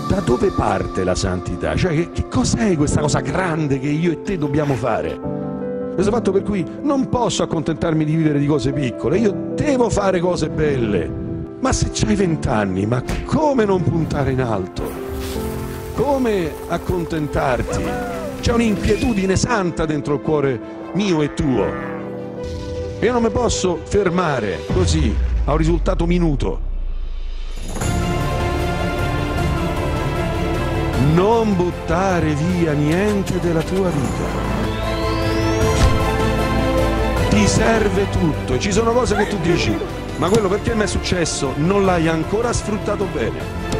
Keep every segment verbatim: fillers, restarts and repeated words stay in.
da dove parte la santità? Cioè, che, che cos'è questa cosa grande che io e te dobbiamo fare? Questo fatto per cui non posso accontentarmi di vivere di cose piccole, io devo fare cose belle. Ma se c'hai vent'anni, ma come non puntare in alto? Come accontentarti? C'è un'inquietudine santa dentro il cuore mio e tuo. Io non mi posso fermare così a un risultato minuto. Non buttare via niente della tua vita. Ti serve tutto. Ci sono cose che tu dici, ma quello perché mi è successo? Non l'hai ancora sfruttato bene.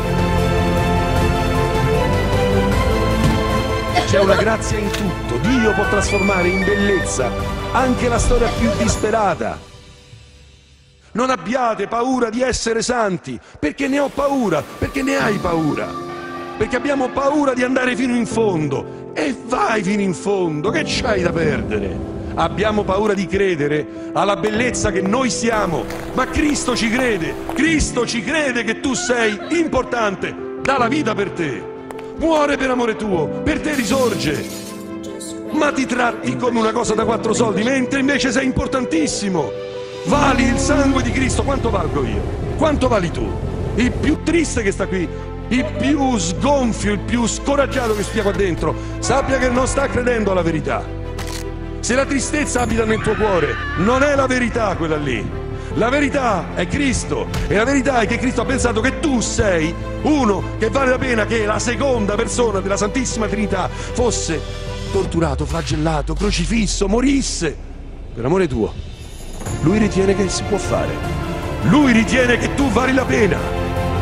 C'è una grazia in tutto. Dio può trasformare in bellezza anche la storia più disperata. Non abbiate paura di essere santi, perché ne ho paura, perché ne hai paura. Perché abbiamo paura di andare fino in fondo. E vai fino in fondo, che c'hai da perdere? Abbiamo paura di credere alla bellezza che noi siamo, ma Cristo ci crede, Cristo ci crede che tu sei importante, dà la vita per te, muore per amore tuo, per te risorge, ma ti tratti come una cosa da quattro soldi, mentre invece sei importantissimo, vali il sangue di Cristo. Quanto valgo io? Quanto vali tu? Il più triste che sta qui, il più sgonfio, il più scoraggiato che stia qua dentro, sappia che non sta credendo alla verità. Se la tristezza abita nel tuo cuore, non è la verità quella lì. La verità è Cristo, e la verità è che Cristo ha pensato che tu sei uno che vale la pena che la seconda persona della Santissima Trinità fosse torturato, flagellato, crocifisso, morisse per amore tuo. Lui ritiene che si può fare. Lui ritiene che tu vali la pena.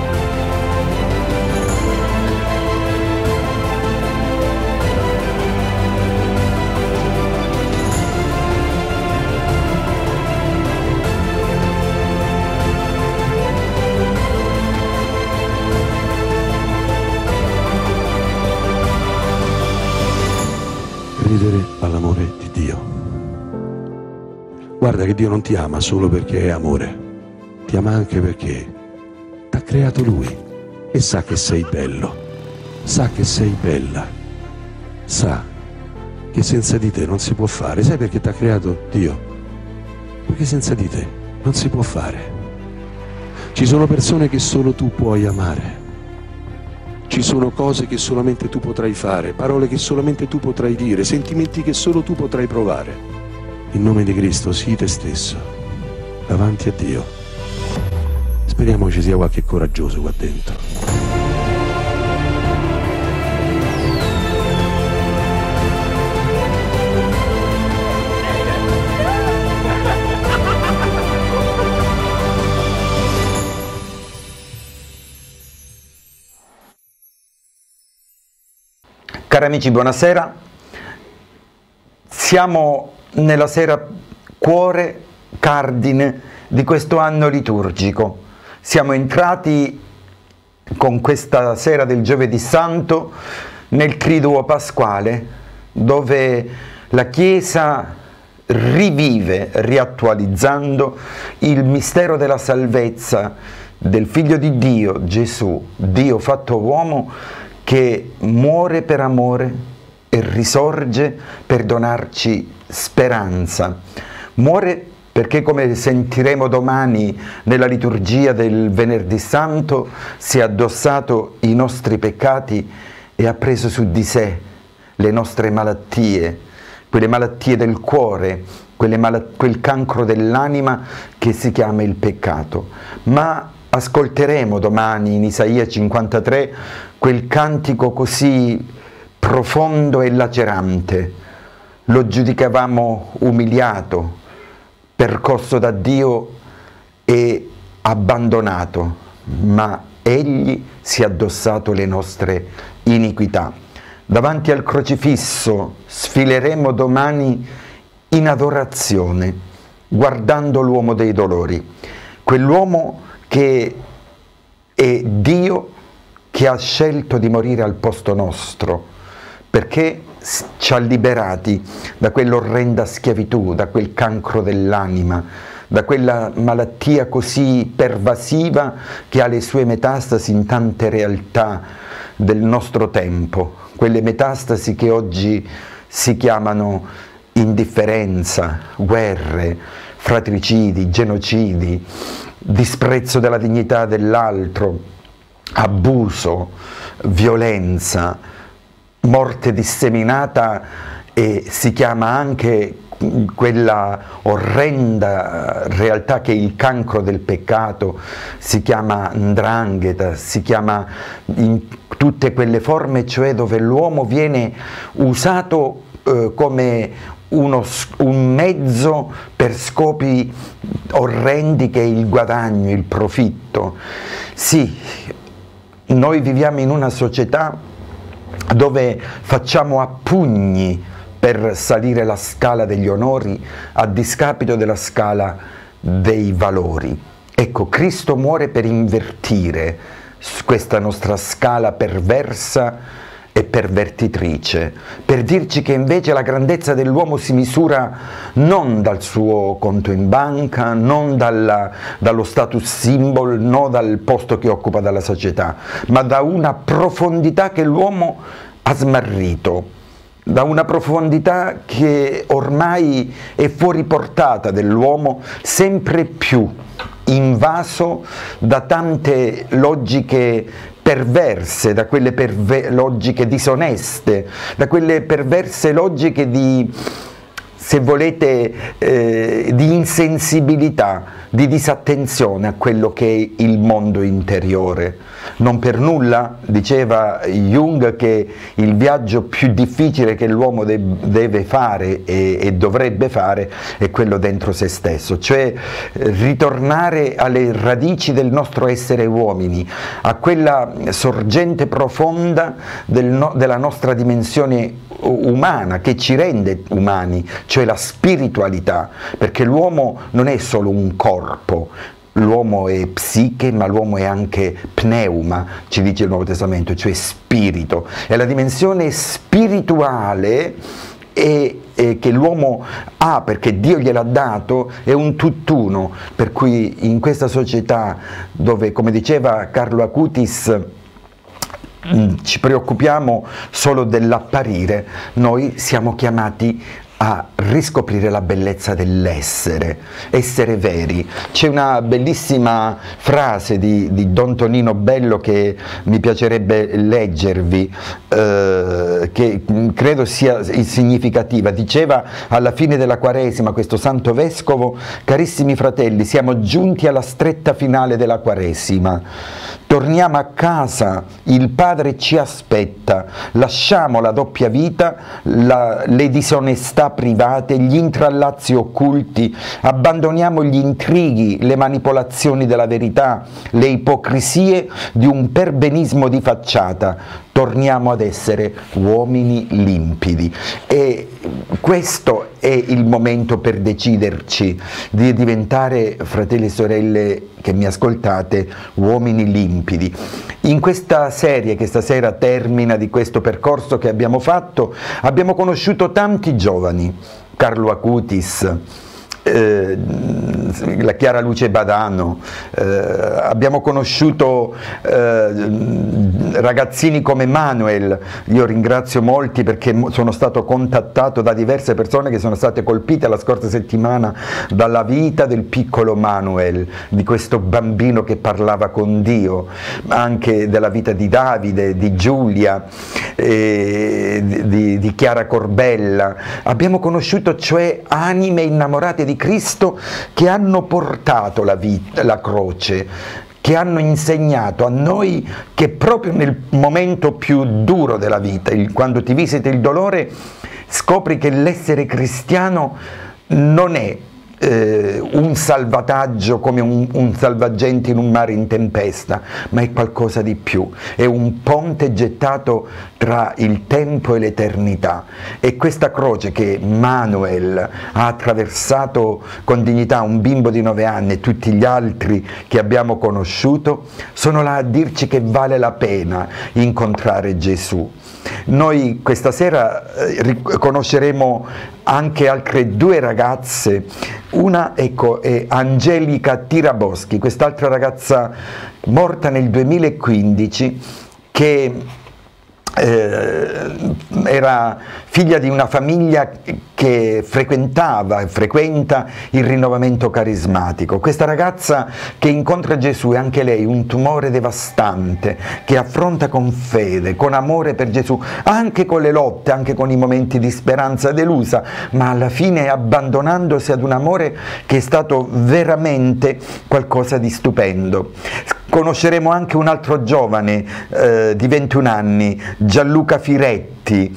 Credere all'amore di Dio. Guarda che Dio non ti ama solo perché è amore, ti ama anche perché ti ha creato Lui e sa che sei bello, sa che sei bella, sa che senza di te non si può fare. Sai perché ti ha creato Dio? Perché senza di te non si può fare. Ci sono persone che solo tu puoi amare. Ci sono cose che solamente tu potrai fare, parole che solamente tu potrai dire, sentimenti che solo tu potrai provare. In nome di Cristo, sii te stesso, davanti a Dio. Speriamo ci sia qualche coraggioso qua dentro. Cari amici, buonasera. Siamo nella sera cuore cardine di questo anno liturgico. Siamo entrati con questa sera del Giovedì Santo nel Triduo Pasquale, dove la Chiesa rivive, riattualizzando il mistero della salvezza del Figlio di Dio, Gesù, Dio fatto uomo, che muore per amore e risorge per donarci speranza. Muore perché, come sentiremo domani nella liturgia del Venerdì Santo, si è addossato i nostri peccati e ha preso su di sé le nostre malattie, quelle malattie del cuore, quelle mal- quel cancro dell'anima che si chiama il peccato. Ma ascolteremo domani in Isaia cinquantatré quel cantico così profondo e lacerante. Lo giudicavamo umiliato, percosso da Dio e abbandonato, ma Egli si è addossato le nostre iniquità. Davanti al crocifisso sfileremo domani in adorazione, guardando l'uomo dei dolori, quell'uomo che è Dio, che ha scelto di morire al posto nostro, perché ci ha liberati da quell'orrenda schiavitù, da quel cancro dell'anima, da quella malattia così pervasiva che ha le sue metastasi in tante realtà del nostro tempo, quelle metastasi che oggi si chiamano indifferenza, guerre, fratricidi, genocidi, disprezzo della dignità dell'altro, abuso, violenza, morte disseminata, e si chiama anche quella orrenda realtà che è il cancro del peccato, si chiama 'ndrangheta, si chiama in tutte quelle forme, cioè dove l'uomo viene usato eh, come uno, un mezzo per scopi orrendi, che è il guadagno, il profitto. Sì, noi viviamo in una società dove facciamo a pugni per salire la scala degli onori a discapito della scala dei valori. Ecco, Cristo muore per invertire questa nostra scala perversa e pervertitrice, per dirci che invece la grandezza dell'uomo si misura non dal suo conto in banca, non dalla, dallo status symbol, non dal posto che occupa dalla società, ma da una profondità che l'uomo ha smarrito, da una profondità che ormai è fuori portata dell'uomo, sempre più invaso da tante logiche perverse, da quelle perve- logiche disoneste, da quelle perverse logiche di, se volete, eh, di insensibilità, di disattenzione a quello che è il mondo interiore. Non per nulla diceva Jung che il viaggio più difficile che l'uomo de- deve fare e-, e dovrebbe fare è quello dentro se stesso, cioè ritornare alle radici del nostro essere uomini, a quella sorgente profonda del no- della nostra dimensione umana che ci rende umani, cioè la spiritualità, perché l'uomo non è solo un corpo, l'uomo è psiche, ma l'uomo è anche pneuma, ci dice il Nuovo Testamento, cioè spirito. E la dimensione spirituale è, è che l'uomo ha, perché Dio gliel'ha dato, è un tutt'uno, per cui in questa società dove, come diceva Carlo Acutis, ci preoccupiamo solo dell'apparire, noi siamo chiamati a riscoprire la bellezza dell'essere, essere veri. C'è una bellissima frase di, di Don Tonino Bello che mi piacerebbe leggervi, eh, che credo sia significativa. Diceva alla fine della Quaresima questo santo vescovo: carissimi fratelli, siamo giunti alla stretta finale della Quaresima, torniamo a casa, il Padre ci aspetta, lasciamo la doppia vita, la, le disonestà private, gli intrallazzi occulti, abbandoniamo gli intrighi, le manipolazioni della verità, le ipocrisie di un perbenismo di facciata, torniamo ad essere uomini limpidi. E questo è il momento per deciderci di diventare, fratelli e sorelle che mi ascoltate, uomini limpidi. In questa serie che stasera termina di questo percorso che abbiamo fatto, abbiamo conosciuto tanti giovani, Carlo Acutis, Eh, la Chiara Luce Badano, eh, abbiamo conosciuto eh, ragazzini come Manuel. Io ringrazio molti perché sono stato contattato da diverse persone che sono state colpite la scorsa settimana dalla vita del piccolo Manuel, di questo bambino che parlava con Dio, anche della vita di Davide, di Giulia, eh, di, di Chiara Corbella. Abbiamo conosciuto cioè anime innamorate di Cristo che hanno portato la, vita, la croce, che hanno insegnato a noi che proprio nel momento più duro della vita, il, quando ti visita il dolore, scopri che l'essere cristiano non è eh, un salvataggio come un, un salvagente in un mare in tempesta, ma è qualcosa di più, è un ponte gettato tra il tempo e l'eternità. E questa croce che Manuel ha attraversato con dignità, un bimbo di nove anni e tutti gli altri che abbiamo conosciuto, sono là a dirci che vale la pena incontrare Gesù. Noi questa sera eh, conosceremo anche altre due ragazze. Una, ecco, è Angelica Tiraboschi, quest'altra ragazza morta nel duemilaquindici, che Eh, era figlia di una famiglia che frequentava e frequenta il rinnovamento carismatico. Questa ragazza che incontra Gesù è anche lei un tumore devastante, che affronta con fede, con amore per Gesù, anche con le lotte, anche con i momenti di speranza delusa, ma alla fine abbandonandosi ad un amore che è stato veramente qualcosa di stupendo. Conosceremo anche un altro giovane eh, di ventuno anni, Gianluca Firetti,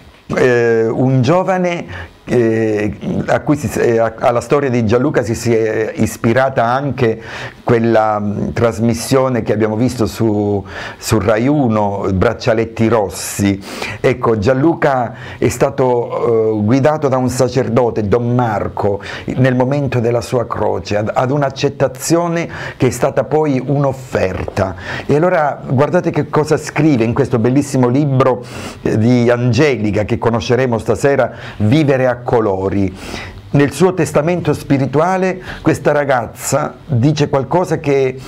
eh, un giovane eh, a cui si, eh, alla storia di Gianluca si, si è ispirata anche quella mh, trasmissione che abbiamo visto su, su Rai uno, Braccialetti Rossi. Ecco, Gianluca è stato eh, guidato da un sacerdote, Don Marco, nel momento della sua croce, ad, ad un'accettazione che è stata poi un'offerta. E allora guardate che cosa scrive in questo bellissimo libro eh, di Angelica, che conosceremo stasera, Vivere a colori. Nel suo testamento spirituale questa ragazza dice qualcosa che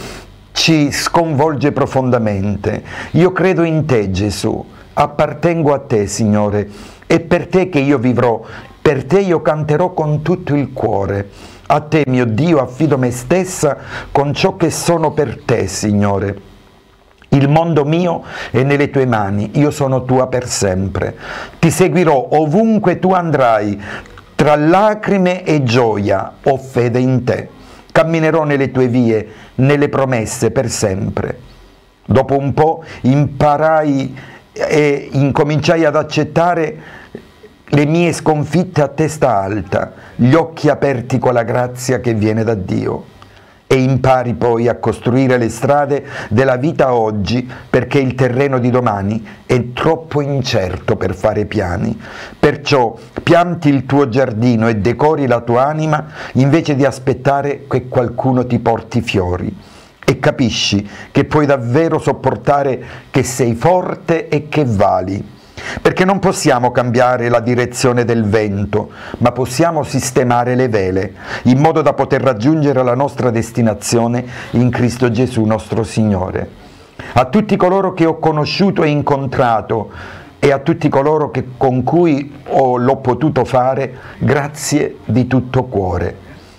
ci sconvolge profondamente. Io credo in te, Gesù, appartengo a te, Signore, è per te che io vivrò, per te io canterò con tutto il cuore. A te, mio Dio, affido me stessa con ciò che sono per te, Signore. Il mondo mio è nelle tue mani, io sono tua per sempre. Ti seguirò ovunque tu andrai, tra lacrime e gioia ho fede in te. Camminerò nelle tue vie, nelle promesse per sempre. Dopo un po' imparai e incominciai ad accettare le mie sconfitte a testa alta, gli occhi aperti con la grazia che viene da Dio. E impari poi a costruire le strade della vita oggi, perché il terreno di domani è troppo incerto per fare piani. Perciò pianti il tuo giardino e decori la tua anima invece di aspettare che qualcuno ti porti fiori. E capisci che puoi davvero sopportare, che sei forte e che vali. Perché non possiamo cambiare la direzione del vento, ma possiamo sistemare le vele, in modo da poter raggiungere la nostra destinazione in Cristo Gesù nostro Signore. A tutti coloro che ho conosciuto e incontrato e a tutti coloro che, con cui l'ho potuto fare, grazie di tutto cuore.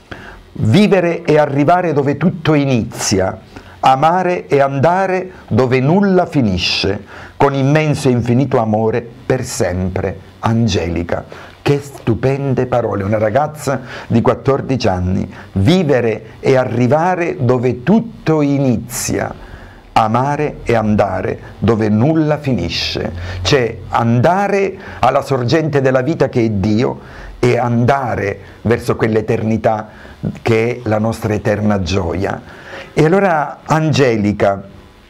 Vivere e arrivare dove tutto inizia, amare e andare dove nulla finisce, con immenso e infinito amore per sempre. Angelica. Che stupende parole, una ragazza di quattordici anni. Vivere e arrivare dove tutto inizia, amare e andare dove nulla finisce. Cioè andare alla sorgente della vita che è Dio e andare verso quell'eternità che è la nostra eterna gioia. E allora Angelica,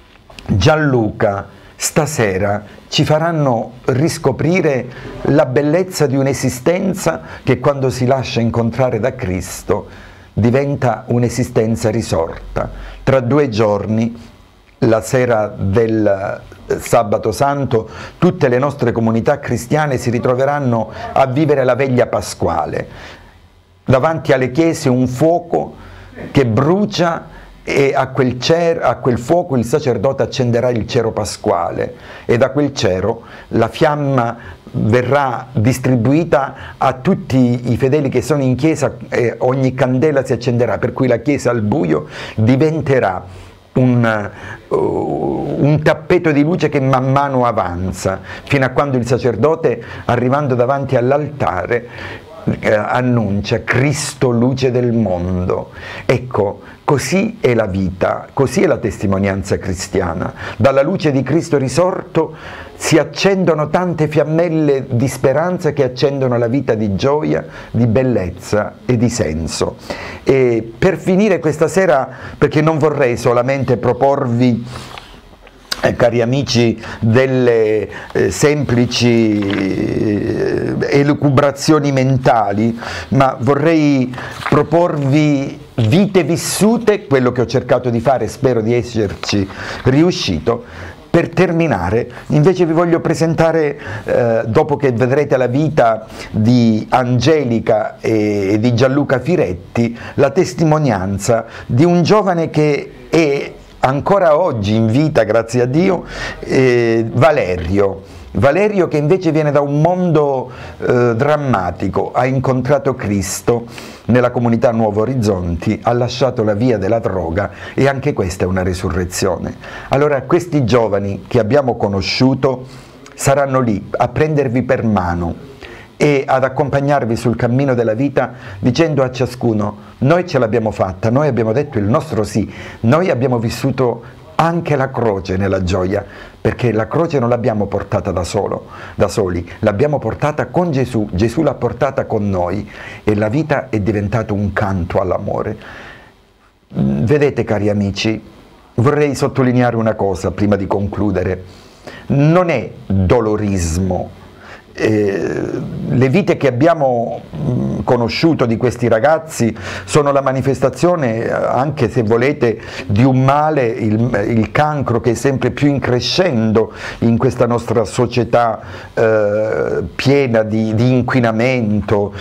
Gianluca, stasera ci faranno riscoprire la bellezza di un'esistenza che quando si lascia incontrare da Cristo diventa un'esistenza risorta. Tra due giorni, la sera del Sabato Santo, tutte le nostre comunità cristiane si ritroveranno a vivere la veglia pasquale. Davanti alle chiese un fuoco che brucia e a quel, cero, a quel fuoco il sacerdote accenderà il cero pasquale e da quel cero la fiamma verrà distribuita a tutti i fedeli che sono in chiesa e ogni candela si accenderà, per cui la chiesa al buio diventerà un, uh, un tappeto di luce che man mano avanza, fino a quando il sacerdote, arrivando davanti all'altare, eh, annuncia Cristo luce del mondo. Ecco, così è la vita, così è la testimonianza cristiana. Dalla luce di Cristo risorto si accendono tante fiammelle di speranza che accendono la vita di gioia, di bellezza e di senso. E per finire questa sera, perché non vorrei solamente proporvi, Eh, cari amici, delle eh, semplici eh, elucubrazioni mentali, ma vorrei proporvi vite vissute, quello che ho cercato di fare, spero di esserci riuscito. Per terminare, invece vi voglio presentare, eh, dopo che vedrete la vita di Angelica e di Gianluca Firetti, la testimonianza di un giovane che è ancora oggi in vita, grazie a Dio, eh, Valerio. Valerio che invece viene da un mondo eh, drammatico, ha incontrato Cristo nella comunità Nuovo Orizzonti, ha lasciato la via della droga e anche questa è una risurrezione. Allora questi giovani che abbiamo conosciuto saranno lì a prendervi per mano e ad accompagnarvi sul cammino della vita dicendo a ciascuno: noi ce l'abbiamo fatta, noi abbiamo detto il nostro sì, noi abbiamo vissuto anche la croce nella gioia, perché la croce non l'abbiamo portata da solo, da soli, l'abbiamo portata con Gesù, Gesù l'ha portata con noi e la vita è diventata un canto all'amore. Vedete cari amici, vorrei sottolineare una cosa prima di concludere: non è dolorismo. Eh, le vite che abbiamo mh, conosciuto di questi ragazzi sono la manifestazione, eh, anche se volete, di un male, il, il cancro, che è sempre più in crescendo in questa nostra società eh, piena di, di inquinamento,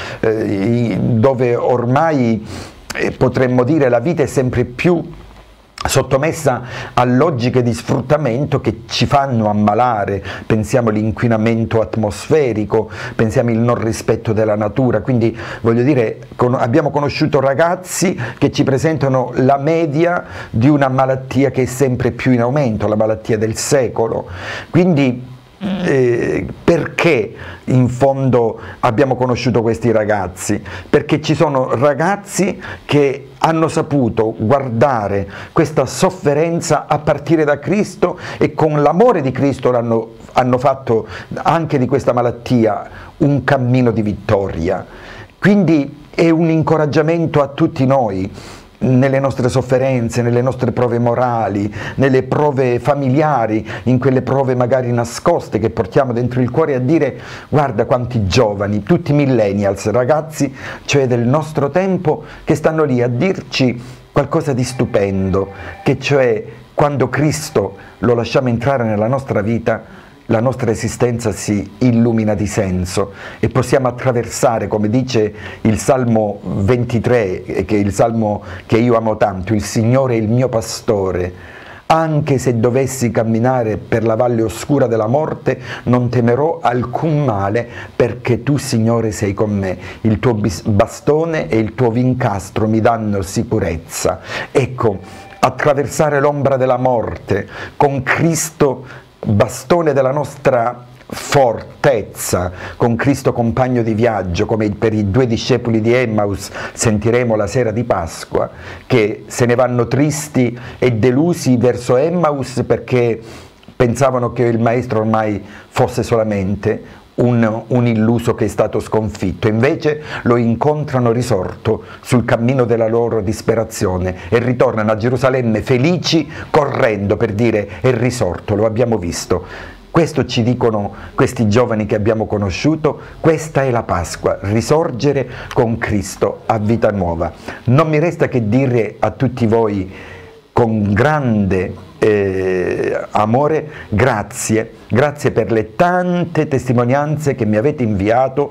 eh, dove ormai eh, potremmo dire la vita è sempre più sottomessa a logiche di sfruttamento che ci fanno ammalare. Pensiamo all'inquinamento atmosferico, pensiamo al non rispetto della natura. Quindi voglio dire, con, abbiamo conosciuto ragazzi che ci presentano la media di una malattia che è sempre più in aumento, la malattia del secolo. Quindi Eh, perché in fondo abbiamo conosciuto questi ragazzi? Perché ci sono ragazzi che hanno saputo guardare questa sofferenza a partire da Cristo e con l'amore di Cristo l'hanno, hanno fatto anche di questa malattia un cammino di vittoria. Quindi è un incoraggiamento a tutti noi nelle nostre sofferenze, nelle nostre prove morali, nelle prove familiari, in quelle prove magari nascoste che portiamo dentro il cuore, a dire: guarda quanti giovani, tutti millennials, ragazzi cioè del nostro tempo, che stanno lì a dirci qualcosa di stupendo, che cioè quando Cristo lo lasciamo entrare nella nostra vita, la nostra esistenza si illumina di senso e possiamo attraversare, come dice il Salmo ventitré, che è il Salmo che io amo tanto: il Signore è il mio pastore, anche se dovessi camminare per la valle oscura della morte non temerò alcun male, perché tu Signore sei con me, il tuo bastone e il tuo vincastro mi danno sicurezza. Ecco, attraversare l'ombra della morte con Cristo bastone della nostra fortezza, con Cristo compagno di viaggio, come per i due discepoli di Emmaus sentiremo la sera di Pasqua, che se ne vanno tristi e delusi verso Emmaus perché pensavano che il maestro ormai fosse solamente Un, un illuso che è stato sconfitto. Invece lo incontrano risorto sul cammino della loro disperazione e ritornano a Gerusalemme felici, correndo per dire: è risorto, lo abbiamo visto. Questo ci dicono questi giovani che abbiamo conosciuto: questa è la Pasqua, risorgere con Cristo a vita nuova. Non mi resta che dire a tutti voi con grande eh, amore grazie. Grazie per le tante testimonianze che mi avete inviato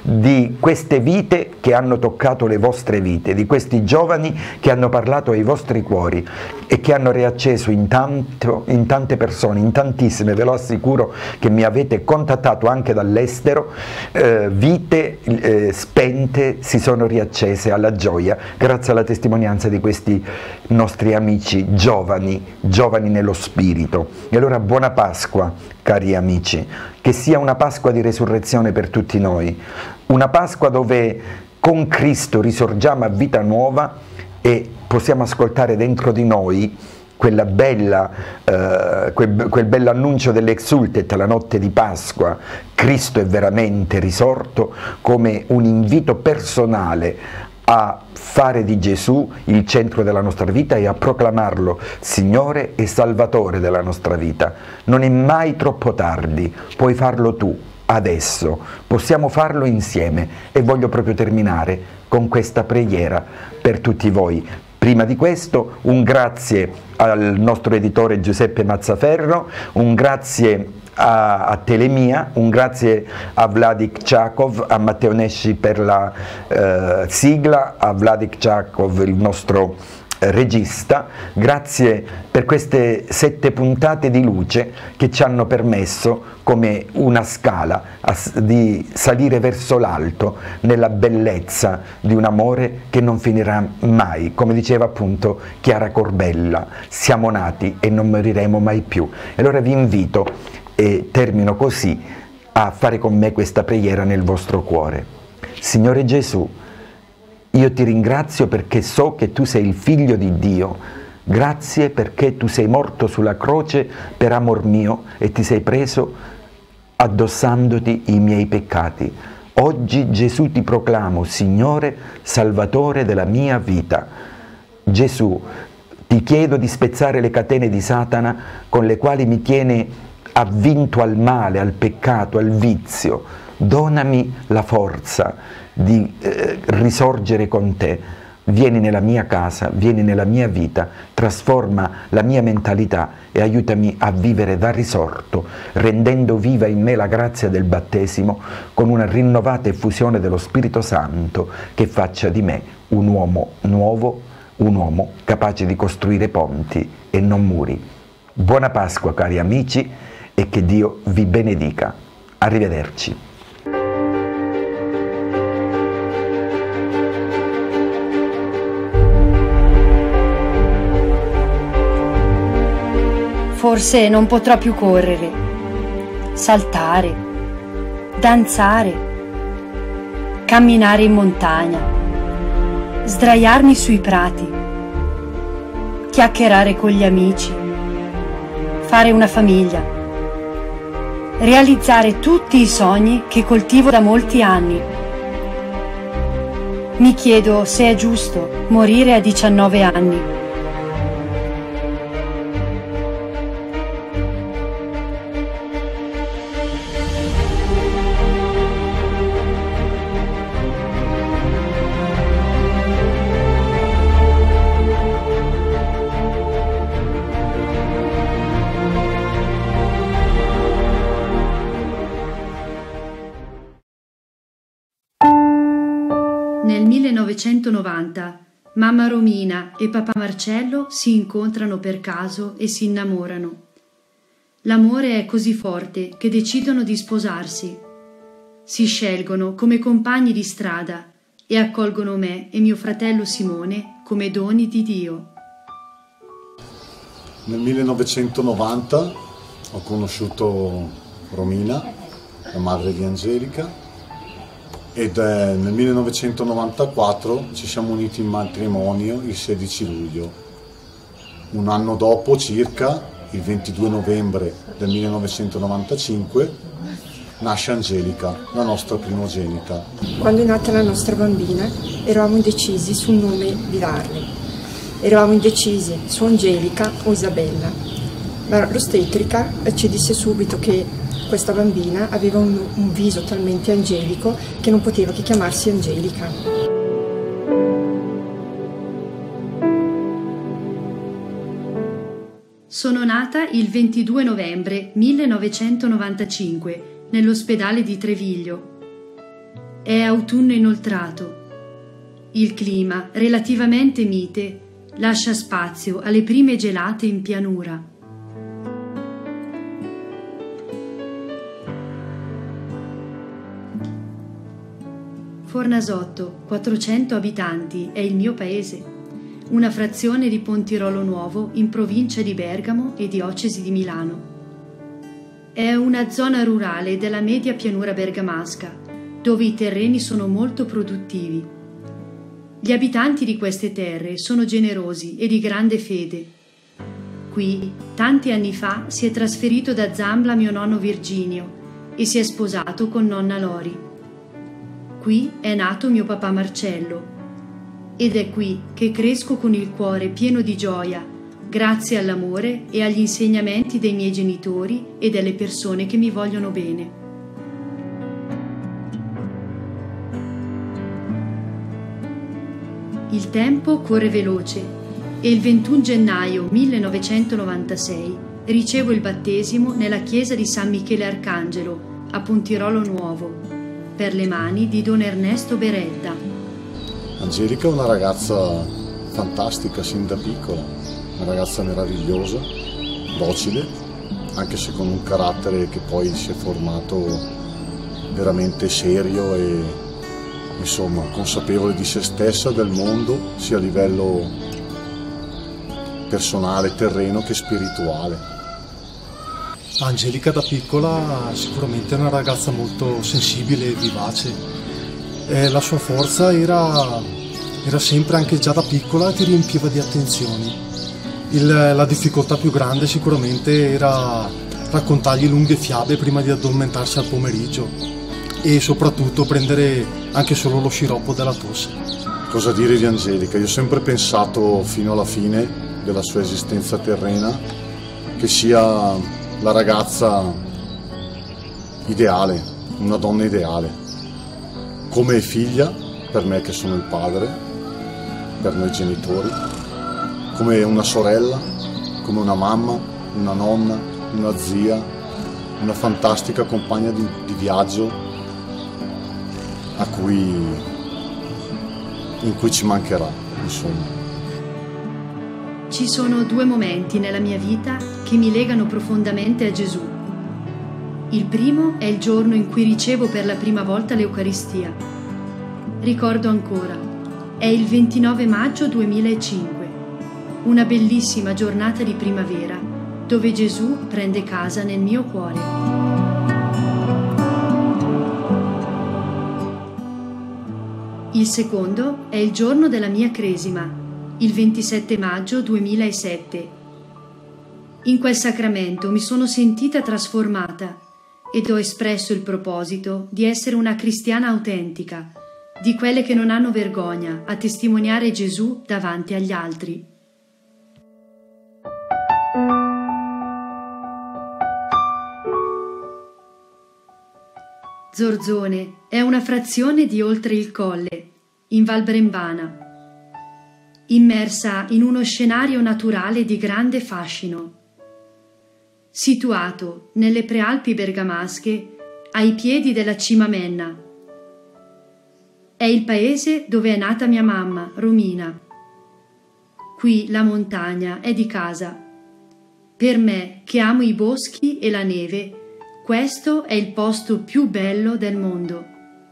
di queste vite che hanno toccato le vostre vite, di questi giovani che hanno parlato ai vostri cuori e che hanno riacceso in, tanto, in tante persone, in tantissime, ve lo assicuro, che mi avete contattato anche dall'estero, eh, vite eh, spente si sono riaccese alla gioia grazie alla testimonianza di questi nostri amici giovani, giovani nello spirito. E allora buona Pasqua, cari amici, che sia una Pasqua di resurrezione per tutti noi, una Pasqua dove con Cristo risorgiamo a vita nuova e possiamo ascoltare dentro di noi quella bella, eh, quel, quel bell'annuncio dell'Exultet, la notte di Pasqua: Cristo è veramente risorto, come un invito personale a fare di Gesù il centro della nostra vita e a proclamarlo Signore e Salvatore della nostra vita. Non è mai troppo tardi, puoi farlo tu, adesso, possiamo farlo insieme. E voglio proprio terminare con questa preghiera per tutti voi. Prima di questo un grazie al nostro editore Giuseppe Mazzaferro, un grazie a, a Telemia, un grazie a Vladik Chakov, a Matteo Nesci per la eh, sigla, a Vladik Chakov il nostro regista, grazie per queste sette puntate di luce che ci hanno permesso, come una scala, di salire verso l'alto nella bellezza di un amore che non finirà mai. Come diceva appunto Chiara Corbella, siamo nati e non moriremo mai più. E allora vi invito, e termino così, a fare con me questa preghiera nel vostro cuore. Signore Gesù, io ti ringrazio perché so che tu sei il Figlio di Dio. Grazie perché tu sei morto sulla croce per amor mio e ti sei preso addossandoti i miei peccati. Oggi Gesù ti proclamo Signore, Salvatore della mia vita. Gesù, ti chiedo di spezzare le catene di Satana con le quali mi tiene avvinto al male, al peccato, al vizio. Donami la forza di eh, risorgere con te. Vieni nella mia casa, vieni nella mia vita, trasforma la mia mentalità e aiutami a vivere da risorto, rendendo viva in me la grazia del battesimo con una rinnovata effusione dello Spirito Santo che faccia di me un uomo nuovo, un uomo capace di costruire ponti e non muri. Buona Pasqua, cari amici, e che Dio vi benedica. Arrivederci. Forse non potrò più correre, saltare, danzare, camminare in montagna, sdraiarmi sui prati, chiacchierare con gli amici, fare una famiglia, realizzare tutti i sogni che coltivo da molti anni. Mi chiedo se è giusto morire a diciannove anni. Nel millenovecentonovanta mamma Romina e papà Marcello si incontrano per caso e si innamorano. L'amore è così forte che decidono di sposarsi. Si scelgono come compagni di strada e accolgono me e mio fratello Simone come doni di Dio. Nel millenovecentonovanta ho conosciuto Romina, la madre di Angelica, ed eh, nel millenovecentonovantaquattro ci siamo uniti in matrimonio il sedici luglio. Un anno dopo circa, il ventidue novembre del millenovecentonovantacinque, nasce Angelica, la nostra primogenita. Quando è nata la nostra bambina eravamo indecisi sul nome di darle. Eravamo indecisi su Angelica o Isabella, ma l'ostetrica ci disse subito che questa bambina aveva un, un viso talmente angelico che non poteva che chiamarsi Angelica. Sono nata il ventidue novembre millenovecentonovantacinque nell'ospedale di Treviglio. È autunno inoltrato. Il clima, relativamente mite, lascia spazio alle prime gelate in pianura. Fornasotto, quattrocento abitanti, è il mio paese, una frazione di Pontirolo Nuovo in provincia di Bergamo e diocesi di Milano. È una zona rurale della media pianura bergamasca, dove i terreni sono molto produttivi. Gli abitanti di queste terre sono generosi e di grande fede. Qui, tanti anni fa, si è trasferito da Zambla mio nonno Virginio e si è sposato con nonna Lori. Qui è nato mio papà Marcello ed è qui che cresco con il cuore pieno di gioia, grazie all'amore e agli insegnamenti dei miei genitori e delle persone che mi vogliono bene. Il tempo corre veloce e il ventuno gennaio millenovecentonovantasei ricevo il battesimo nella chiesa di San Michele Arcangelo a Pontirolo Nuovo, per le mani di don Ernesto Beretta. Angelica è una ragazza fantastica sin da piccola, una ragazza meravigliosa, docile, anche se con un carattere che poi si è formato veramente serio e insomma consapevole di se stessa, del mondo, sia a livello personale, terreno che spirituale. Angelica da piccola sicuramente è una ragazza molto sensibile e vivace. E la sua forza era, era sempre, anche già da piccola, ti riempiva di attenzioni. Il, la difficoltà più grande sicuramente era raccontargli lunghe fiabe prima di addormentarsi al pomeriggio e soprattutto prendere anche solo lo sciroppo della tosse. Cosa dire di Angelica? Io ho sempre pensato fino alla fine della sua esistenza terrena che sia la ragazza ideale, una donna ideale, come figlia per me che sono il padre, per noi genitori, come una sorella, come una mamma, una nonna, una zia, una fantastica compagna di, di viaggio a cui, in cui ci mancherà, insomma. Ci sono due momenti nella mia vita che mi legano profondamente a Gesù. Il primo è il giorno in cui ricevo per la prima volta l'Eucaristia. Ricordo ancora, è il ventinove maggio duemilacinque, una bellissima giornata di primavera, dove Gesù prende casa nel mio cuore. Il secondo è il giorno della mia cresima, il ventisette maggio duemilasette. In quel sacramento mi sono sentita trasformata ed ho espresso il proposito di essere una cristiana autentica, di quelle che non hanno vergogna a testimoniare Gesù davanti agli altri. Zorzone è una frazione di Oltre il Colle, in Val Brembana, immersa in uno scenario naturale di grande fascino. Situato nelle prealpi bergamasche, ai piedi della Cima Menna. È il paese dove è nata mia mamma, Romina. Qui la montagna è di casa. Per me, che amo i boschi e la neve, questo è il posto più bello del mondo.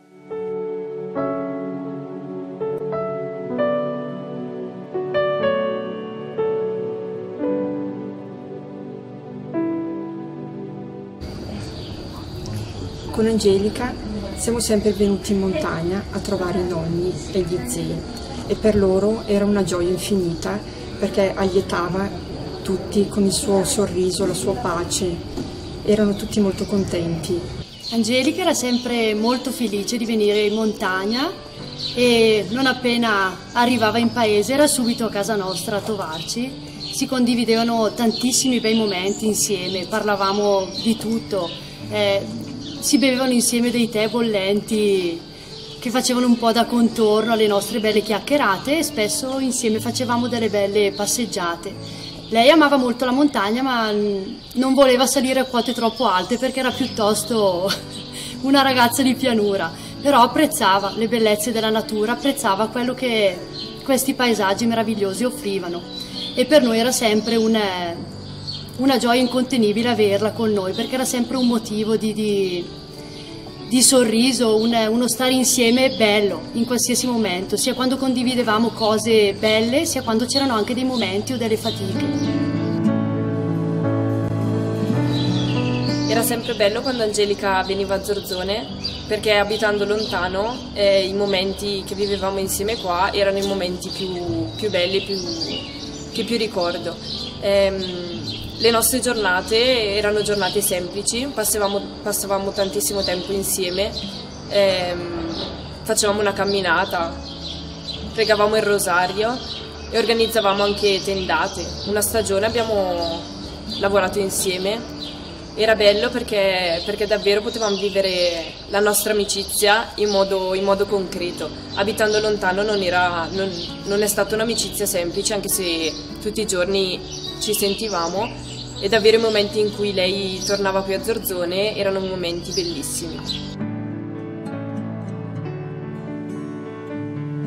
Con Angelica siamo sempre venuti in montagna a trovare i nonni e gli zii e per loro era una gioia infinita perché allietava tutti con il suo sorriso, la sua pace, erano tutti molto contenti. Angelica era sempre molto felice di venire in montagna e non appena arrivava in paese era subito a casa nostra a trovarci. Si condividevano tantissimi bei momenti insieme, parlavamo di tutto. Eh, Si bevevano insieme dei tè bollenti che facevano un po' da contorno alle nostre belle chiacchierate e spesso insieme facevamo delle belle passeggiate. Lei amava molto la montagna ma non voleva salire a quote troppo alte perché era piuttosto una ragazza di pianura, però apprezzava le bellezze della natura, apprezzava quello che questi paesaggi meravigliosi offrivano e per noi era sempre un... una gioia incontenibile averla con noi perché era sempre un motivo di, di, di sorriso, un, uno stare insieme bello in qualsiasi momento, sia quando condividevamo cose belle sia quando c'erano anche dei momenti o delle fatiche. Era sempre bello quando Angelica veniva a Zorzone perché abitando lontano eh, i momenti che vivevamo insieme qua erano i momenti più, più belli, più, che più ricordo. Ehm, Le nostre giornate erano giornate semplici, passavamo, passavamo tantissimo tempo insieme, ehm, facevamo una camminata, pregavamo il rosario e organizzavamo anche tendate. Una stagione abbiamo lavorato insieme, era bello perché, perché davvero potevamo vivere la nostra amicizia in modo, in modo concreto. Abitando lontano non, era, non, non è stata un'amicizia semplice, anche se tutti i giorni ci sentivamo. E davvero i momenti in cui lei tornava qui a Zorzone erano momenti bellissimi.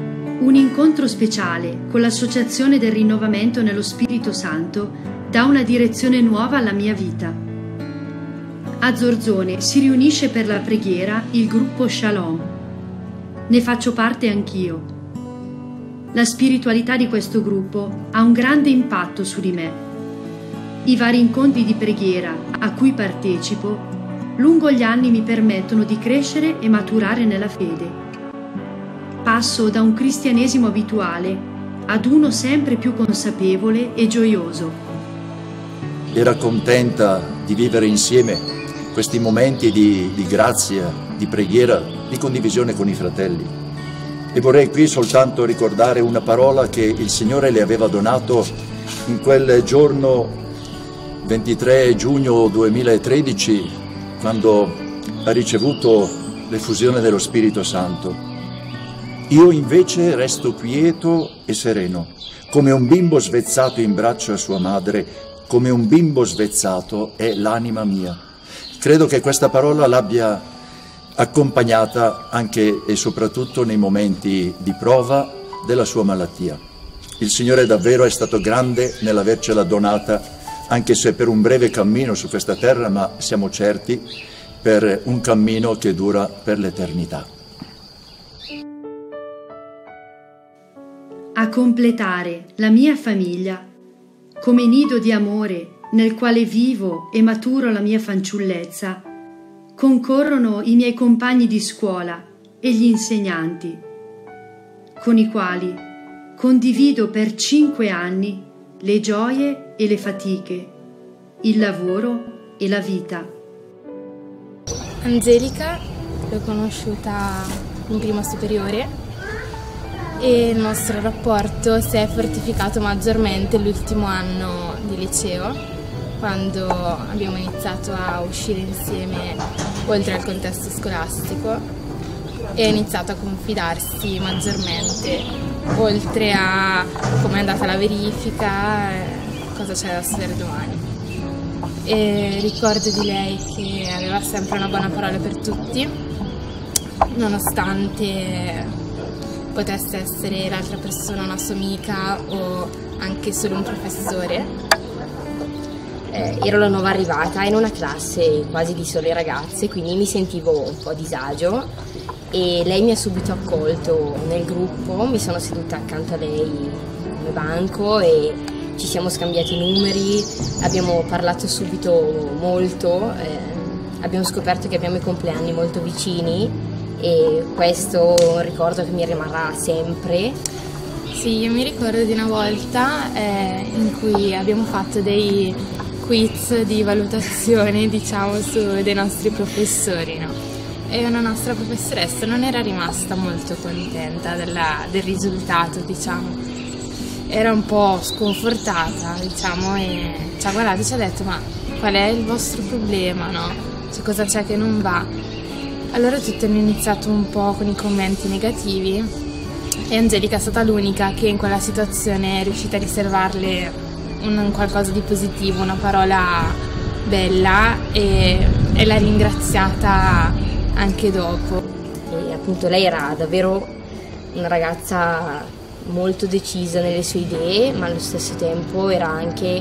Un incontro speciale con l'Associazione del Rinnovamento nello Spirito Santo dà una direzione nuova alla mia vita. A Zorzone si riunisce per la preghiera il gruppo Shalom. Ne faccio parte anch'io. La spiritualità di questo gruppo ha un grande impatto su di me. I vari incontri di preghiera a cui partecipo lungo gli anni mi permettono di crescere e maturare nella fede. Passo da un cristianesimo abituale ad uno sempre più consapevole e gioioso. Era contenta di vivere insieme questi momenti di, di grazia, di preghiera, di condivisione con i fratelli. E vorrei qui soltanto ricordare una parola che il Signore le aveva donato in quel giorno ventitré giugno duemilatredici, quando ha ricevuto l'effusione dello Spirito Santo. Io invece resto quieto e sereno, come un bimbo svezzato in braccio a sua madre, come un bimbo svezzato è l'anima mia. Credo che questa parola l'abbia accompagnata anche e soprattutto nei momenti di prova della sua malattia. Il Signore davvero è stato grande nell'avercela donata, anche se per un breve cammino su questa terra, ma siamo certi per un cammino che dura per l'eternità. A completare la mia famiglia, come nido di amore nel quale vivo e maturo la mia fanciullezza, concorrono i miei compagni di scuola e gli insegnanti, con i quali condivido per cinque anni le gioie e le fatiche, il lavoro e la vita. Angelica l'ho conosciuta in prima superiore e il nostro rapporto si è fortificato maggiormente l'ultimo anno di liceo, quando abbiamo iniziato a uscire insieme oltre al contesto scolastico e ha iniziato a confidarsi maggiormente, oltre a come è andata la verifica, cosa c'è da studiare domani. E ricordo di lei che aveva sempre una buona parola per tutti, nonostante potesse essere l'altra persona una sua amica o anche solo un professore. Eh, ero la nuova arrivata in una classe quasi di sole ragazze, quindi mi sentivo un po' a disagio e lei mi ha subito accolto nel gruppo. Mi sono seduta accanto a lei come banco e ci siamo scambiati i numeri, abbiamo parlato subito molto, eh, abbiamo scoperto che abbiamo i compleanni molto vicini e questo è un ricordo che mi rimarrà sempre. Sì, io mi ricordo di una volta eh, in cui abbiamo fatto dei quiz di valutazione, diciamo, su dei nostri professori, no? E una nostra professoressa non era rimasta molto contenta della, del risultato, diciamo. Era un po' sconfortata, diciamo, e ci ha guardato e ci ha detto: ma qual è il vostro problema, no? Cioè, cosa c'è che non va? Allora tutti hanno iniziato un po' con i commenti negativi e Angelica è stata l'unica che in quella situazione è riuscita a riservarle un, un qualcosa di positivo, una parola bella, e, e l'ha ringraziata anche dopo. E appunto lei era davvero una ragazza molto decisa nelle sue idee, ma allo stesso tempo era anche,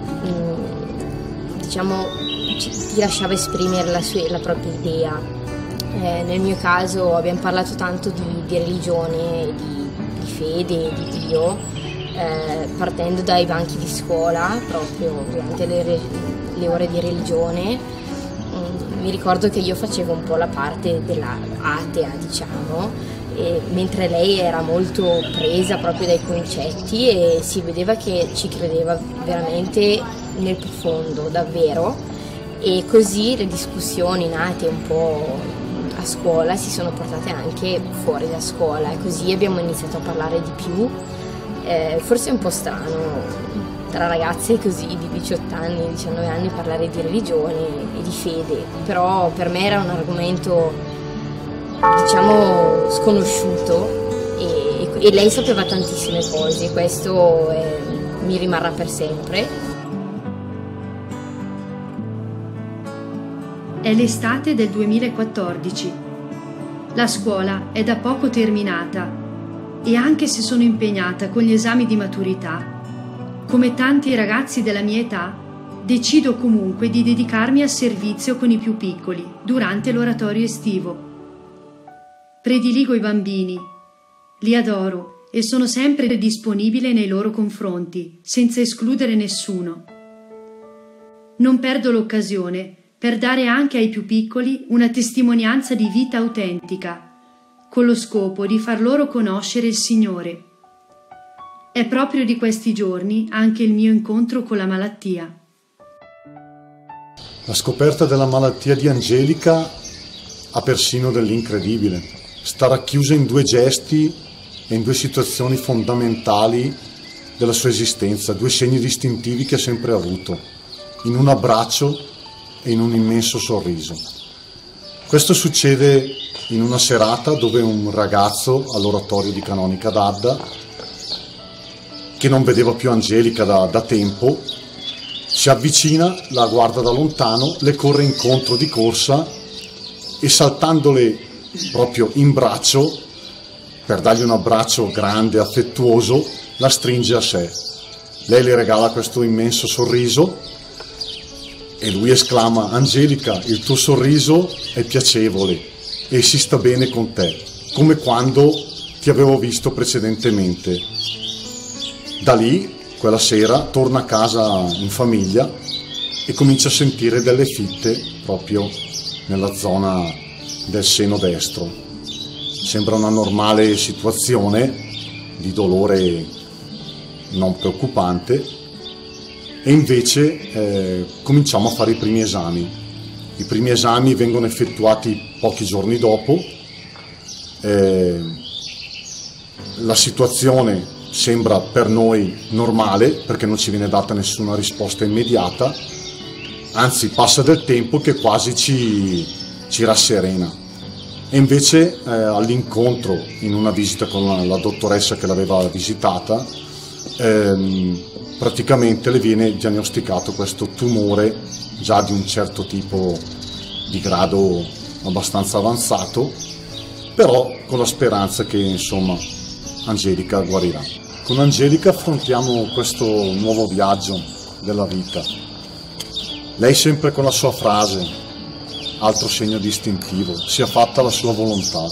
mh, diciamo, ci, ti lasciava esprimere la, sua, la propria idea. Eh, nel mio caso abbiamo parlato tanto di, di religione, di, di fede, di Dio, eh, partendo dai banchi di scuola, proprio durante le, le ore di religione. Mm, mi ricordo che io facevo un po' la parte della atea, diciamo, e, mentre lei era molto presa proprio dai concetti e si vedeva che ci credeva veramente nel profondo, davvero. E così le discussioni nate un po' a scuola si sono portate anche fuori da scuola e così abbiamo iniziato a parlare di più. Eh, forse è un po' strano tra ragazze così di diciotto anni, diciannove anni parlare di religione e di fede, però per me era un argomento, diciamo, sconosciuto e, e lei sapeva tantissime cose, questo è, mi rimarrà per sempre. È l'estate del duemilaquattordici. La scuola è da poco terminata E anche se sono impegnata con gli esami di maturità, come tanti ragazzi della mia età, decido comunque di dedicarmi al servizio con i più piccoli durante l'oratorio estivo. Prediligo i bambini, li adoro e sono sempre disponibile nei loro confronti, senza escludere nessuno. Non perdo l'occasione per dare anche ai più piccoli una testimonianza di vita autentica, con lo scopo di far loro conoscere il Signore. È proprio di questi giorni anche il mio incontro con la malattia. La scoperta della malattia di Angelica ha persino dell'incredibile. Sta racchiusa in due gesti e in due situazioni fondamentali della sua esistenza, due segni distintivi che ha sempre avuto, in un abbraccio e in un immenso sorriso. Questo succede in una serata dove un ragazzo all'oratorio di Canonica d'Adda, che non vedeva più Angelica da, da tempo, si avvicina, la guarda da lontano, le corre incontro di corsa e saltandole proprio in braccio, per dargli un abbraccio grande, affettuoso, la stringe a sé. Lei le regala questo immenso sorriso e lui esclama: Angelica, il tuo sorriso è piacevole e si sta bene con te, come quando ti avevo visto precedentemente. Da lì, quella sera, torna a casa in famiglia e comincia a sentire delle fitte proprio nella zona del seno destro. Sembra una normale situazione di dolore non preoccupante e invece eh, cominciamo a fare i primi esami. I primi esami vengono effettuati pochi giorni dopo. Eh, la situazione sembra per noi normale perché non ci viene data nessuna risposta immediata, anzi passa del tempo che quasi ci, ci rasserena. E invece eh, all'incontro, in una visita con la, la dottoressa che l'aveva visitata, ehm, praticamente le viene diagnosticato questo tumore già di un certo tipo di grado abbastanza avanzato, però con la speranza che insomma Angelica guarirà. Con Angelica affrontiamo questo nuovo viaggio della vita. Lei sempre con la sua frase, altro segno distintivo: sia fatta la sua volontà.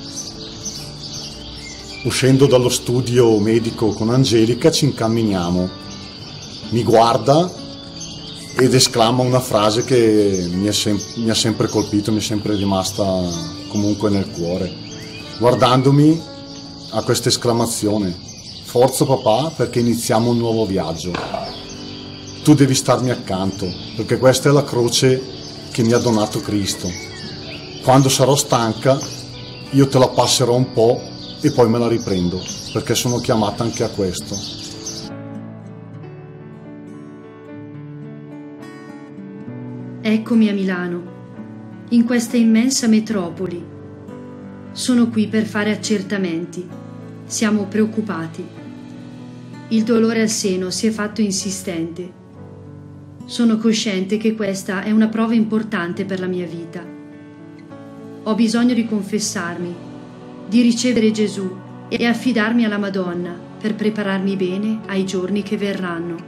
Uscendo dallo studio medico con Angelica ci incamminiamo. Mi guarda ed esclama una frase che mi, è sem- mi ha sempre colpito, mi è sempre rimasta comunque nel cuore. Guardandomi a questa esclamazione: forza papà, perché iniziamo un nuovo viaggio. Tu devi starmi accanto, perché questa è la croce che mi ha donato Cristo. Quando sarò stanca, io te la passerò un po' e poi me la riprendo, perché sono chiamata anche a questo. Eccomi a Milano, in questa immensa metropoli. Sono qui per fare accertamenti. Siamo preoccupati. Il dolore al seno si è fatto insistente. Sono cosciente che questa è una prova importante per la mia vita. Ho bisogno di confessarmi, di ricevere Gesù e affidarmi alla Madonna per prepararmi bene ai giorni che verranno.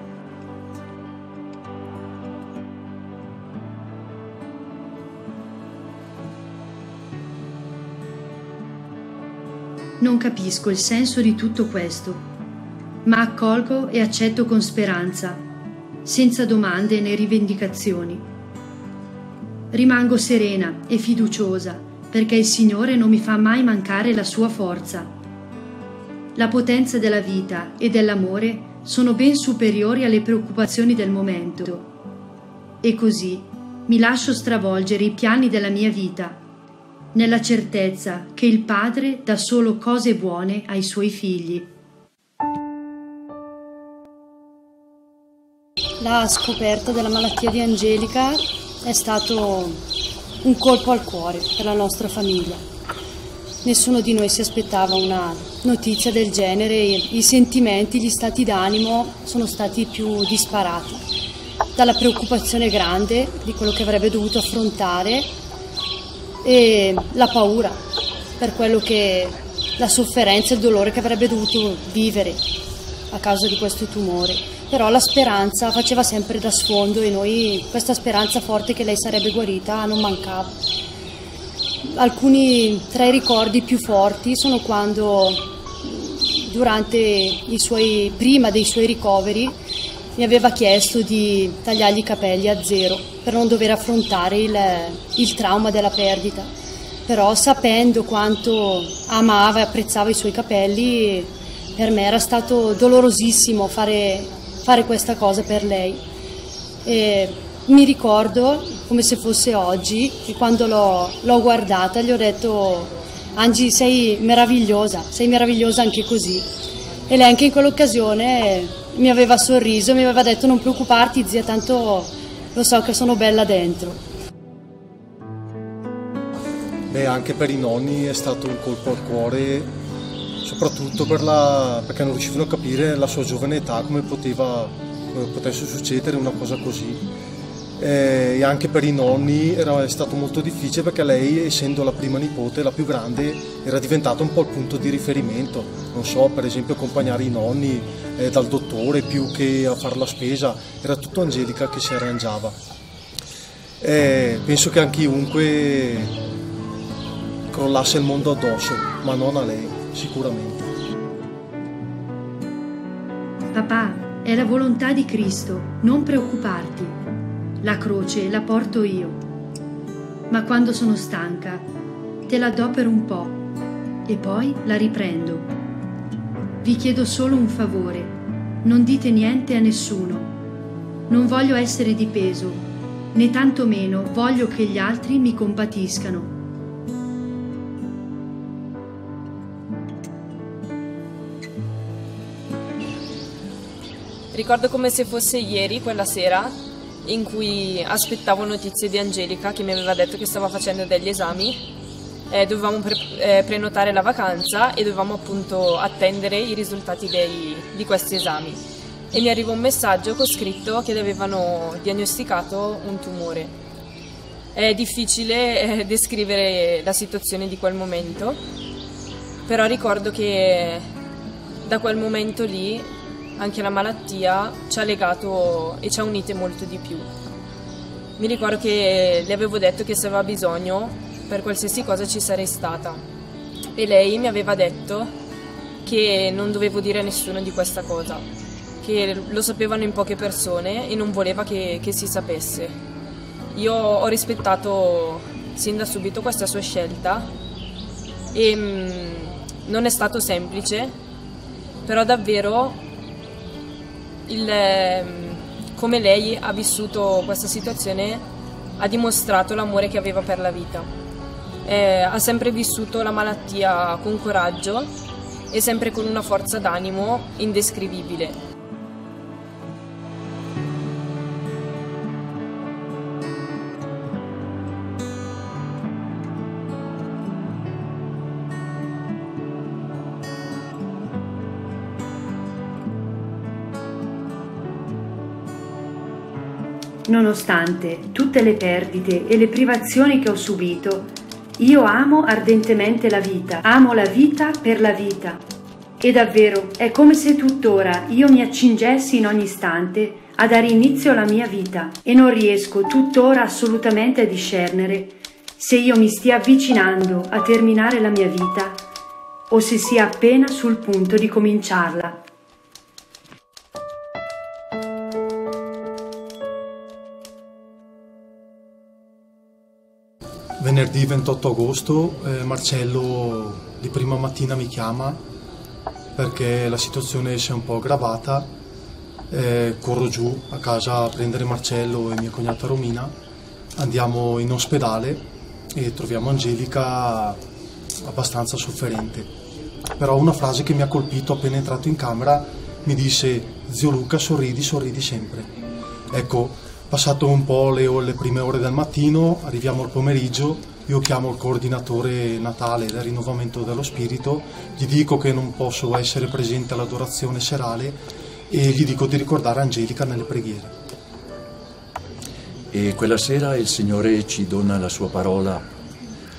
Non capisco il senso di tutto questo, ma accolgo e accetto con speranza, senza domande né rivendicazioni. Rimango serena e fiduciosa perché il Signore non mi fa mai mancare la sua forza. La potenza della vita e dell'amore sono ben superiori alle preoccupazioni del momento. E così mi lascio stravolgere i piani della mia vita, nella certezza che il Padre dà solo cose buone ai suoi figli. La scoperta della malattia di Angelica è stato un colpo al cuore per la nostra famiglia. Nessuno di noi si aspettava una notizia del genere e i sentimenti, gli stati d'animo sono stati più disparati. Dalla preoccupazione grande di quello che avrebbe dovuto affrontare e la paura per quello che la sofferenza e il dolore che avrebbe dovuto vivere a causa di questo tumore, però la speranza faceva sempre da sfondo e noi questa speranza forte che lei sarebbe guarita non mancava. Alcuni tra i ricordi più forti sono quando durante i suoi, prima dei suoi ricoveri mi aveva chiesto di tagliargli i capelli a zero per non dover affrontare il, il trauma della perdita, però sapendo quanto amava e apprezzava i suoi capelli, per me era stato dolorosissimo fare, fare questa cosa per lei. E mi ricordo come se fosse oggi che quando l'ho, l'ho guardata gli ho detto: Angi, sei meravigliosa, sei meravigliosa anche così. E lei anche in quell'occasione mi aveva sorriso, mi aveva detto: non preoccuparti zia, tanto lo so che sono bella dentro. Beh, anche per i nonni è stato un colpo al cuore, soprattutto per la, perché non riuscivano a capire la sua giovane età, come poteva, come potesse succedere una cosa così. E anche per i nonni era, è stato molto difficile, perché lei, essendo la prima nipote, la più grande, era diventata un po' il punto di riferimento. Non so, per esempio accompagnare i nonni eh, dal dottore più che a fare la spesa, era tutto Angelica che si arrangiava. E penso che a chiunque crollasse il mondo addosso, ma non a lei, sicuramente. Papà, è la volontà di Cristo, non preoccuparti. La croce la porto io, ma quando sono stanca te la do per un po' e poi la riprendo. Vi chiedo solo un favore, non dite niente a nessuno. Non voglio essere di peso, né tantomeno voglio che gli altri mi compatiscano. Ricordo come se fosse ieri, quella sera, in cui aspettavo notizie di Angelica, che mi aveva detto che stava facendo degli esami. Eh, dovevamo pre eh, prenotare la vacanza e dovevamo appunto attendere i risultati dei, di questi esami. E mi arriva un messaggio con scritto che le avevano diagnosticato un tumore. È difficile eh, descrivere la situazione di quel momento, però ricordo che da quel momento lì anche la malattia ci ha legato e ci ha unite molto di più. Mi ricordo che le avevo detto che se aveva bisogno, per qualsiasi cosa ci sarei stata, e lei mi aveva detto che non dovevo dire a nessuno di questa cosa, che lo sapevano in poche persone e non voleva che, che si sapesse. Io ho rispettato sin da subito questa sua scelta e mh, non è stato semplice, però davvero Il, come lei ha vissuto questa situazione ha dimostrato l'amore che aveva per la vita. Eh, ha sempre vissuto la malattia con coraggio e sempre con una forza d'animo indescrivibile. Nonostante tutte le perdite e le privazioni che ho subito, io amo ardentemente la vita, amo la vita per la vita. E davvero è come se tuttora io mi accingessi in ogni istante a dare inizio alla mia vita e non riesco tuttora assolutamente a discernere se io mi stia avvicinando a terminare la mia vita o se sia appena sul punto di cominciarla. Venerdì ventotto agosto eh, Marcello di prima mattina mi chiama perché la situazione si è un po' aggravata. Eh, corro giù a casa a prendere Marcello e mia cognata Romina, andiamo in ospedale e troviamo Angelica abbastanza sofferente. Però una frase che mi ha colpito appena entrato in camera mi disse: zio Luca, sorridi, sorridi sempre. Ecco, passato un po' le, le prime ore del mattino, arriviamo al pomeriggio, io chiamo il coordinatore Natale del rinnovamento dello spirito, gli dico che non posso essere presente all'adorazione serale e gli dico di ricordare Angelica nelle preghiere. E quella sera il Signore ci dona la sua parola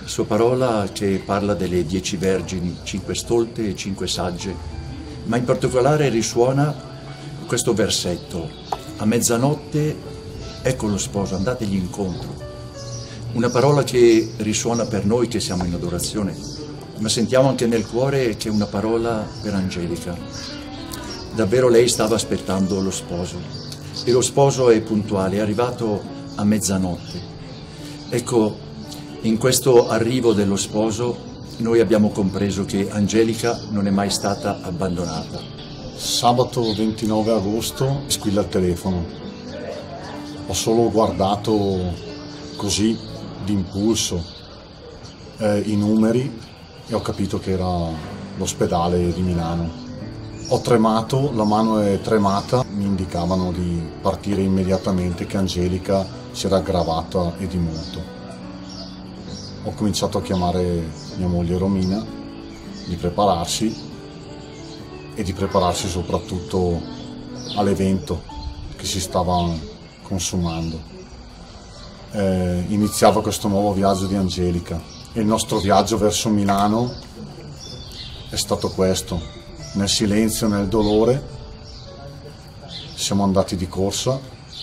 sua parola che parla delle dieci vergini, cinque stolte e cinque sagge, ma in particolare risuona questo versetto: a mezzanotte ecco lo sposo, andategli incontro. Una parola che risuona per noi che siamo in adorazione, ma sentiamo anche nel cuore che è una parola per Angelica. Davvero lei stava aspettando lo sposo e lo sposo è puntuale, è arrivato a mezzanotte. Ecco, in questo arrivo dello sposo noi abbiamo compreso che Angelica non è mai stata abbandonata. Sabato ventinove agosto squilla il telefono. Ho solo guardato così d'impulso eh, i numeri e ho capito che era l'ospedale di Milano. Ho tremato, la mano è tremata, mi indicavano di partire immediatamente, che Angelica si era aggravata e di molto. Ho cominciato a chiamare mia moglie Romina di prepararsi e di prepararsi soprattutto all'evento che si stava consumando. Eh, iniziava questo nuovo viaggio di Angelica e il nostro viaggio verso Milano è stato questo. Nel silenzio, nel dolore, siamo andati di corsa,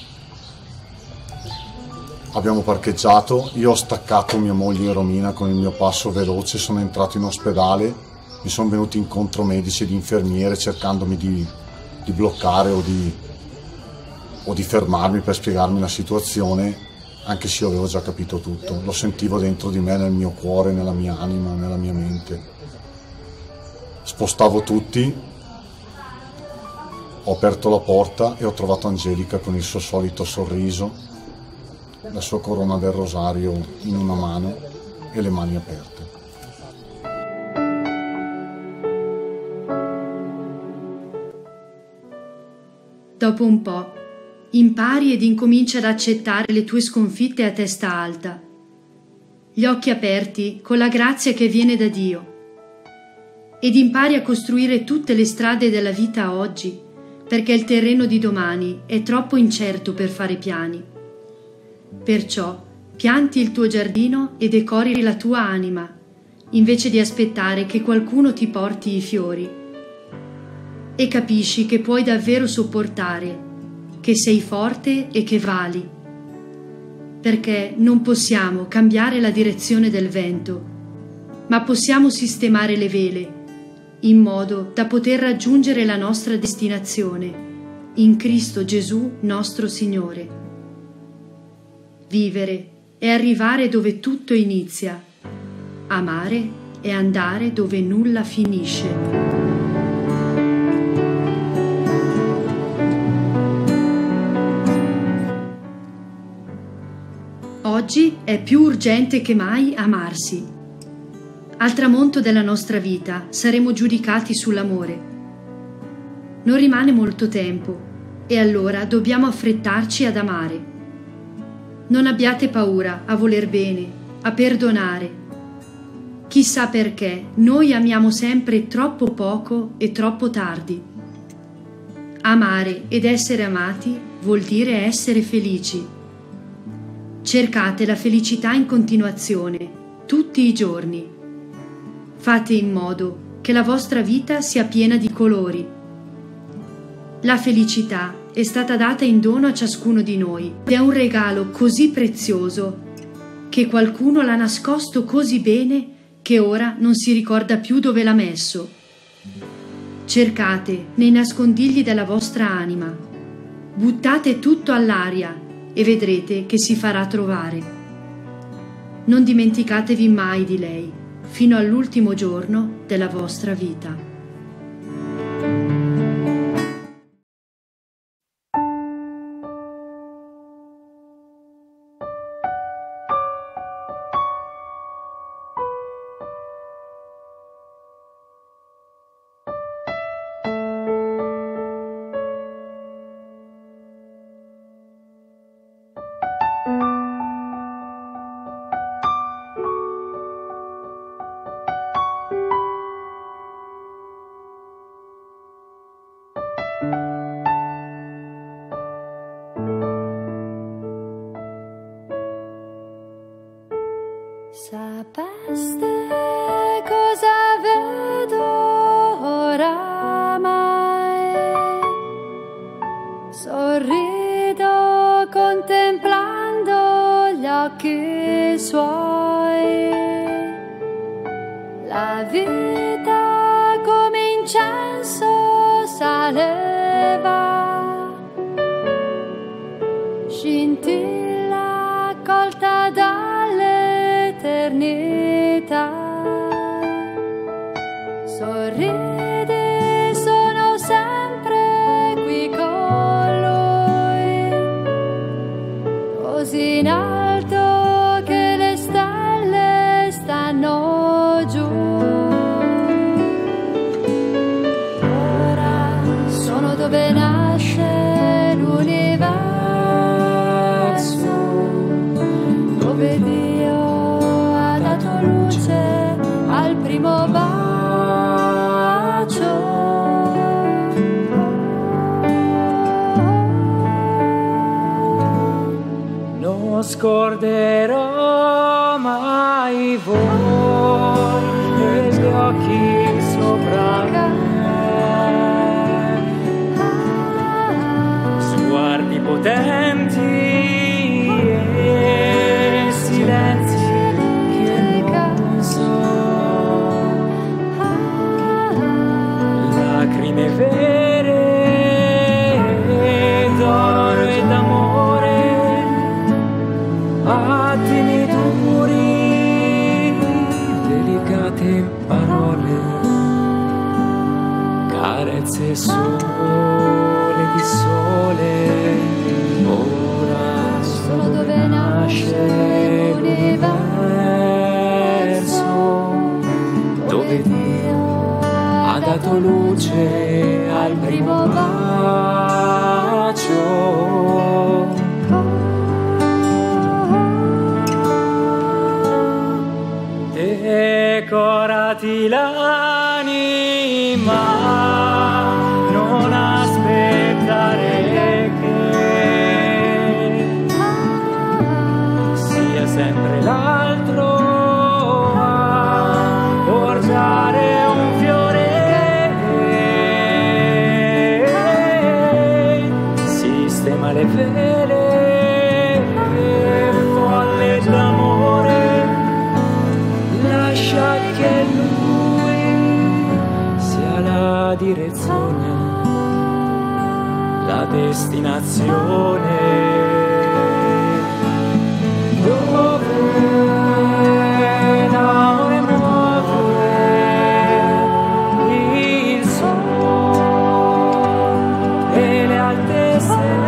abbiamo parcheggiato, io ho staccato mia moglie Romina con il mio passo veloce, sono entrato in ospedale, mi sono venuti incontro medici ed infermiere cercandomi di, di bloccare o di, o di fermarmi per spiegarmi la situazione, anche se io avevo già capito tutto, lo sentivo dentro di me, nel mio cuore, nella mia anima, nella mia mente. Spostavo tutti, ho aperto la porta e ho trovato Angelica con il suo solito sorriso, la sua corona del rosario in una mano e le mani aperte. Dopo un po', impari ed incominci ad accettare le tue sconfitte a testa alta, gli occhi aperti con la grazia che viene da Dio, ed impari a costruire tutte le strade della vita oggi, perché il terreno di domani è troppo incerto per fare piani. Perciò pianti il tuo giardino e decori la tua anima, invece di aspettare che qualcuno ti porti i fiori. E capisci che puoi davvero sopportare, che sei forte e che vali. Perché non possiamo cambiare la direzione del vento, ma possiamo sistemare le vele, in modo da poter raggiungere la nostra destinazione, in Cristo Gesù nostro Signore. Vivere è arrivare dove tutto inizia, amare è andare dove nulla finisce. Oggi è più urgente che mai amarsi. Al tramonto della nostra vita saremo giudicati sull'amore. Non rimane molto tempo e allora dobbiamo affrettarci ad amare. Non abbiate paura a voler bene, a perdonare. Chissà perché noi amiamo sempre troppo poco e troppo tardi. Amare ed essere amati vuol dire essere felici. Cercate la felicità in continuazione, tutti i giorni. Fate in modo che la vostra vita sia piena di colori. La felicità è stata data in dono a ciascuno di noi ed è un regalo così prezioso che qualcuno l'ha nascosto così bene che ora non si ricorda più dove l'ha messo. Cercate nei nascondigli della vostra anima. Buttate tutto all'aria e vedrete che si farà trovare. Non dimenticatevi mai di lei, fino all'ultimo giorno della vostra vita. Sapeste cosa vedo oramai? Sorrido contemplando gli occhi suoi. La vita come incenso saleva, scintilla colta dall'eternità. Sorridi, sono sempre qui con lui, così in alto che le stelle stanno giù. Ora sono dove nasce l'universo, dove Dio ha dato luce al primo bacio. Non scorderò mai voi e gli occhi sopra me, sguardi potenti e silenzi che non so, lacrime vere d'oro e d'amore, attimi duri, delicate parole, carezze sole di sole. Ora sono dove nasce l'universo, dove Dio ha dato luce al primo bacio. Decorati l'anima, non aspettare che sia sempre l'altro a portare un fiore. Sistema le vele folle d'amore, lascia che lui sia la direzione, la destinazione. Dove l'amore muove il sole e le altezze.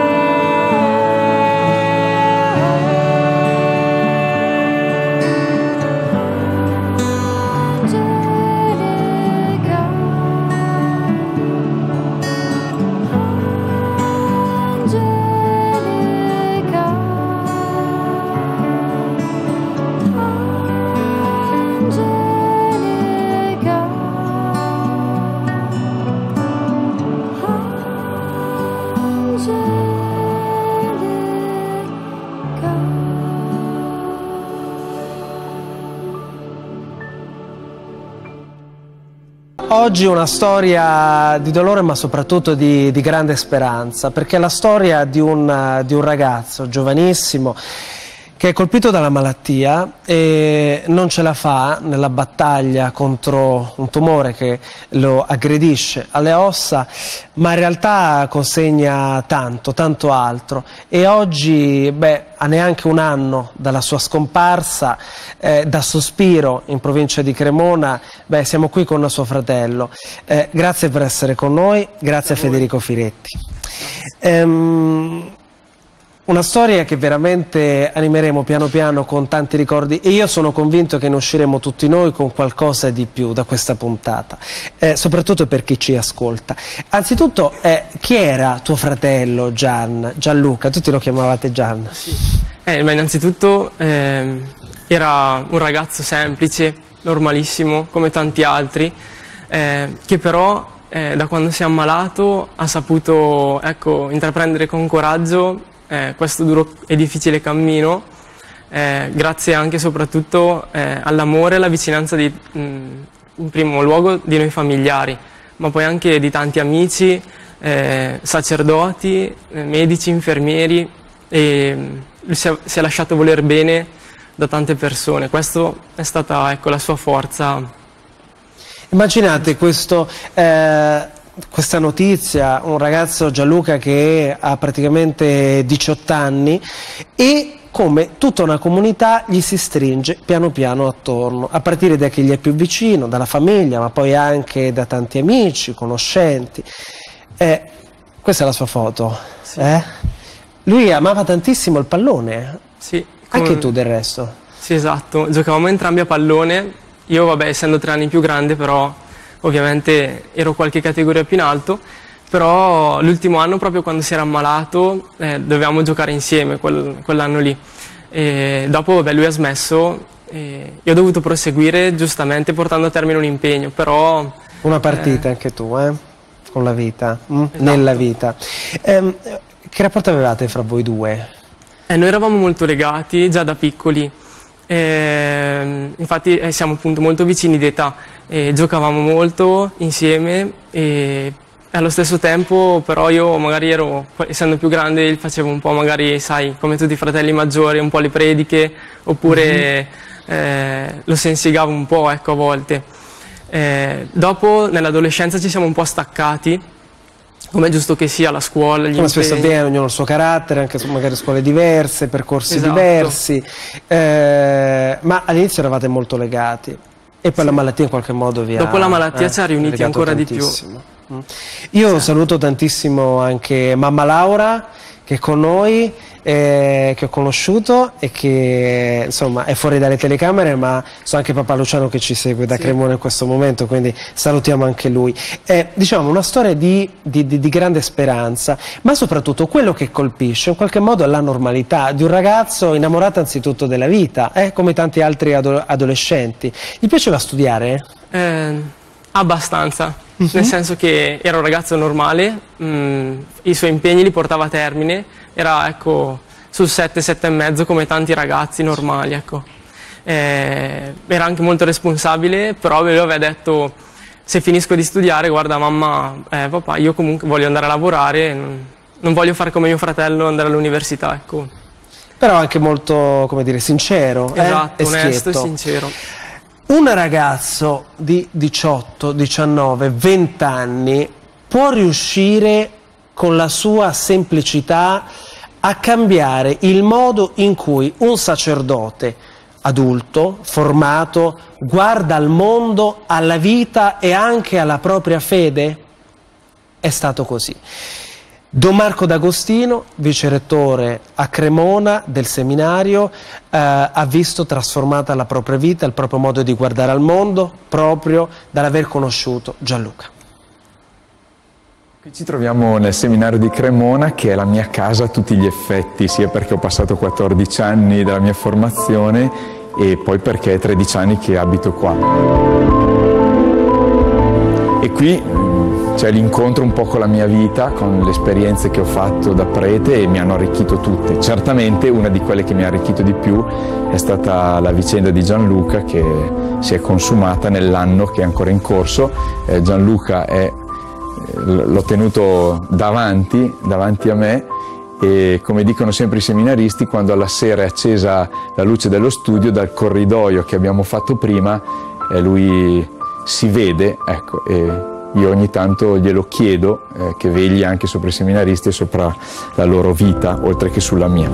Oggi una storia di dolore ma soprattutto di, di grande speranza, perché è la storia di un, di un ragazzo giovanissimo che è colpito dalla malattia e non ce la fa nella battaglia contro un tumore che lo aggredisce alle ossa, ma in realtà consegna tanto, tanto altro. E oggi, beh, a neanche un anno dalla sua scomparsa, eh, da Sospiro in provincia di Cremona, beh, siamo qui con suo fratello. Eh, grazie per essere con noi, grazie a Federico Firetti. Ehm, Una storia che veramente animeremo piano piano con tanti ricordi, e io sono convinto che ne usciremo tutti noi con qualcosa di più da questa puntata, eh, soprattutto per chi ci ascolta. Anzitutto, eh, chi era tuo fratello Gian, Gianluca? Tutti lo chiamavate Gian. Sì. Eh, ma innanzitutto eh, era un ragazzo semplice, normalissimo, come tanti altri, eh, che però eh, da quando si è ammalato ha saputo, ecco, intraprendere con coraggio Eh, questo duro e difficile cammino eh, grazie anche e soprattutto eh, all'amore e alla vicinanza di, mh, in primo luogo di noi familiari, ma poi anche di tanti amici, eh, sacerdoti, eh, medici, infermieri, e lui si è, si è lasciato voler bene da tante persone. Questa è stata, ecco, la sua forza. Immaginate questo, eh, questa notizia, un ragazzo, Gianluca, che ha praticamente diciotto anni, e come tutta una comunità gli si stringe piano piano attorno, a partire da chi gli è più vicino, dalla famiglia, ma poi anche da tanti amici, conoscenti. Eh, questa è la sua foto. Sì. Eh? Lui amava tantissimo il pallone. Sì, come... Anche tu del resto. Sì, esatto. Giocavamo entrambi a pallone. Io, vabbè, essendo tre anni più grande, però ovviamente ero qualche categoria più in alto. Però l'ultimo anno, proprio quando si era ammalato, eh, dovevamo giocare insieme quel, quell'anno lì. E dopo, vabbè, lui ha smesso e io ho dovuto proseguire giustamente portando a termine un impegno, però... Una partita eh... anche tu, eh? Con la vita, mm? Esatto. Nella vita. Ehm, che rapporto avevate fra voi due? Eh, noi eravamo molto legati già da piccoli. Eh, infatti eh, siamo appunto molto vicini d'età, eh, giocavamo molto insieme e allo stesso tempo però io magari ero, essendo più grande, facevo un po' magari, sai, come tutti i fratelli maggiori, un po' le prediche, oppure mm-hmm. eh, lo sensigavo un po', ecco, a volte. Eh, dopo nell'adolescenza ci siamo un po' staccati, come è giusto che sia, la scuola, gli come spesso impegni. avviene, ognuno ha il suo carattere, anche su magari scuole diverse, percorsi Esatto. diversi, eh, ma all'inizio eravate molto legati e poi sì. La malattia in qualche modo vi ha... Dopo la malattia eh, ci ha riuniti ancora tantissimo. di più. Mm. Io sì. saluto tantissimo anche mamma Laura, che è con noi, eh, che ho conosciuto e che insomma è fuori dalle telecamere, ma so anche papà Luciano che ci segue da sì. Cremona in questo momento, quindi salutiamo anche lui. Eh, diciamo una storia di, di, di, di grande speranza, ma soprattutto quello che colpisce in qualche modo è la normalità di un ragazzo innamorato anzitutto della vita, eh, come tanti altri ado adolescenti. Gli piaceva studiare? Eh, abbastanza. Uh-huh. Nel senso che era un ragazzo normale, mh, i suoi impegni li portava a termine, era, ecco, sul sette, sette e mezzo come tanti ragazzi normali, ecco. Eh, era anche molto responsabile, però lui aveva detto: se finisco di studiare, guarda mamma, eh, papà, io comunque voglio andare a lavorare, non, non voglio fare come mio fratello, andare all'università, ecco. Però anche molto, come dire, sincero, esatto, eh? onesto e sincero. Un ragazzo di diciotto, diciannove, venti anni può riuscire con la sua semplicità a cambiare il modo in cui un sacerdote adulto, formato, guarda al mondo, alla vita e anche alla propria fede? È stato così. Don Marco D'Agostino, vicerettore a Cremona del seminario, eh, ha visto trasformata la propria vita, il proprio modo di guardare al mondo, proprio dall'aver conosciuto Gianluca. Qui ci troviamo nel seminario di Cremona, che è la mia casa a tutti gli effetti, sia perché ho passato quattordici anni della mia formazione e poi perché è tredici anni che abito qua. E qui c'è l'incontro un po' con la mia vita, con le esperienze che ho fatto da prete, e mi hanno arricchito tutte. Certamente una di quelle che mi ha arricchito di più è stata la vicenda di Gianluca, che si è consumata nell'anno che è ancora in corso. Eh, Gianluca è, l'ho tenuto davanti, davanti a me, e come dicono sempre i seminaristi, quando alla sera è accesa la luce dello studio, dal corridoio che abbiamo fatto prima, eh, lui si vede, ecco, e io ogni tanto glielo chiedo, eh, che vegli anche sopra i seminaristi e sopra la loro vita, oltre che sulla mia.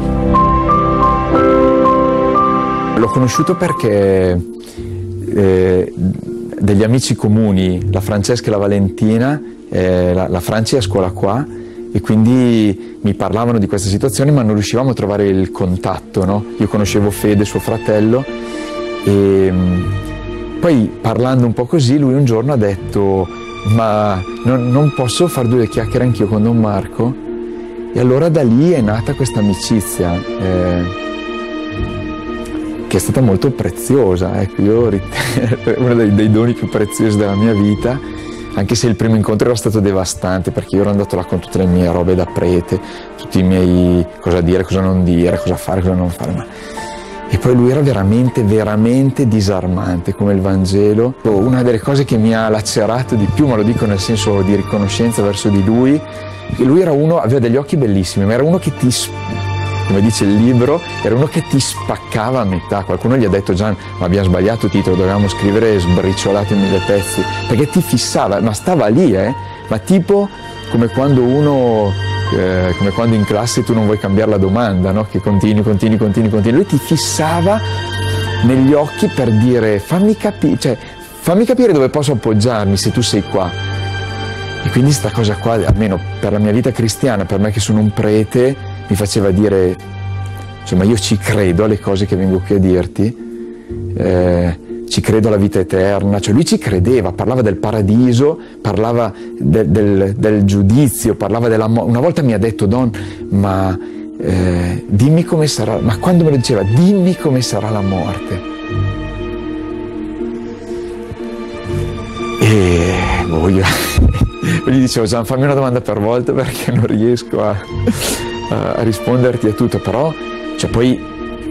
L'ho conosciuto perché eh, degli amici comuni, la Francesca e la Valentina, eh, la, la Franci è a scuola qua, e quindi mi parlavano di questa situazione, ma non riuscivamo a trovare il contatto, no? Io conoscevo Fede, suo fratello, e poi parlando un po' così, lui un giorno ha detto: ma non, non posso fare due chiacchiere anch'io con Don Marco? E allora da lì è nata questa amicizia, eh, che è stata molto preziosa. Ecco, io ritengo uno dei, dei doni più preziosi della mia vita, anche se il primo incontro era stato devastante, perché io ero andato là con tutte le mie robe da prete, tutti i miei cosa dire, cosa non dire, cosa fare, cosa non fare. Ma... poi lui era veramente, veramente disarmante come il Vangelo. Una delle cose che mi ha lacerato di più, ma lo dico nel senso di riconoscenza verso di lui, che lui era uno, aveva degli occhi bellissimi, ma era uno che ti, come dice il libro, era uno che ti spaccava a metà. Qualcuno gli ha detto: Gian, ma abbiamo sbagliato il titolo, dovevamo scrivere Sbriciolato in mille pezzi, perché ti fissava, ma stava lì, eh, ma tipo come quando uno, eh, come quando in classe tu non vuoi cambiare la domanda, no? Che continui, continui, continui, continui. Lui ti fissava negli occhi per dire: fammi capire, cioè, fammi capire dove posso appoggiarmi se tu sei qua. E quindi sta cosa qua, almeno per la mia vita cristiana, per me che sono un prete, mi faceva dire, insomma, io ci credo alle cose che vengo qui a dirti, eh, ci credo alla vita eterna. Cioè lui ci credeva, parlava del paradiso, parlava de, del, del giudizio, parlava della morte. Una volta mi ha detto: Don, ma eh, dimmi come sarà, ma quando me lo diceva, dimmi come sarà la morte. E boh, io gli dicevo: Gian, fammi una domanda per volta perché non riesco a, a, a risponderti a tutto. Però, cioè, poi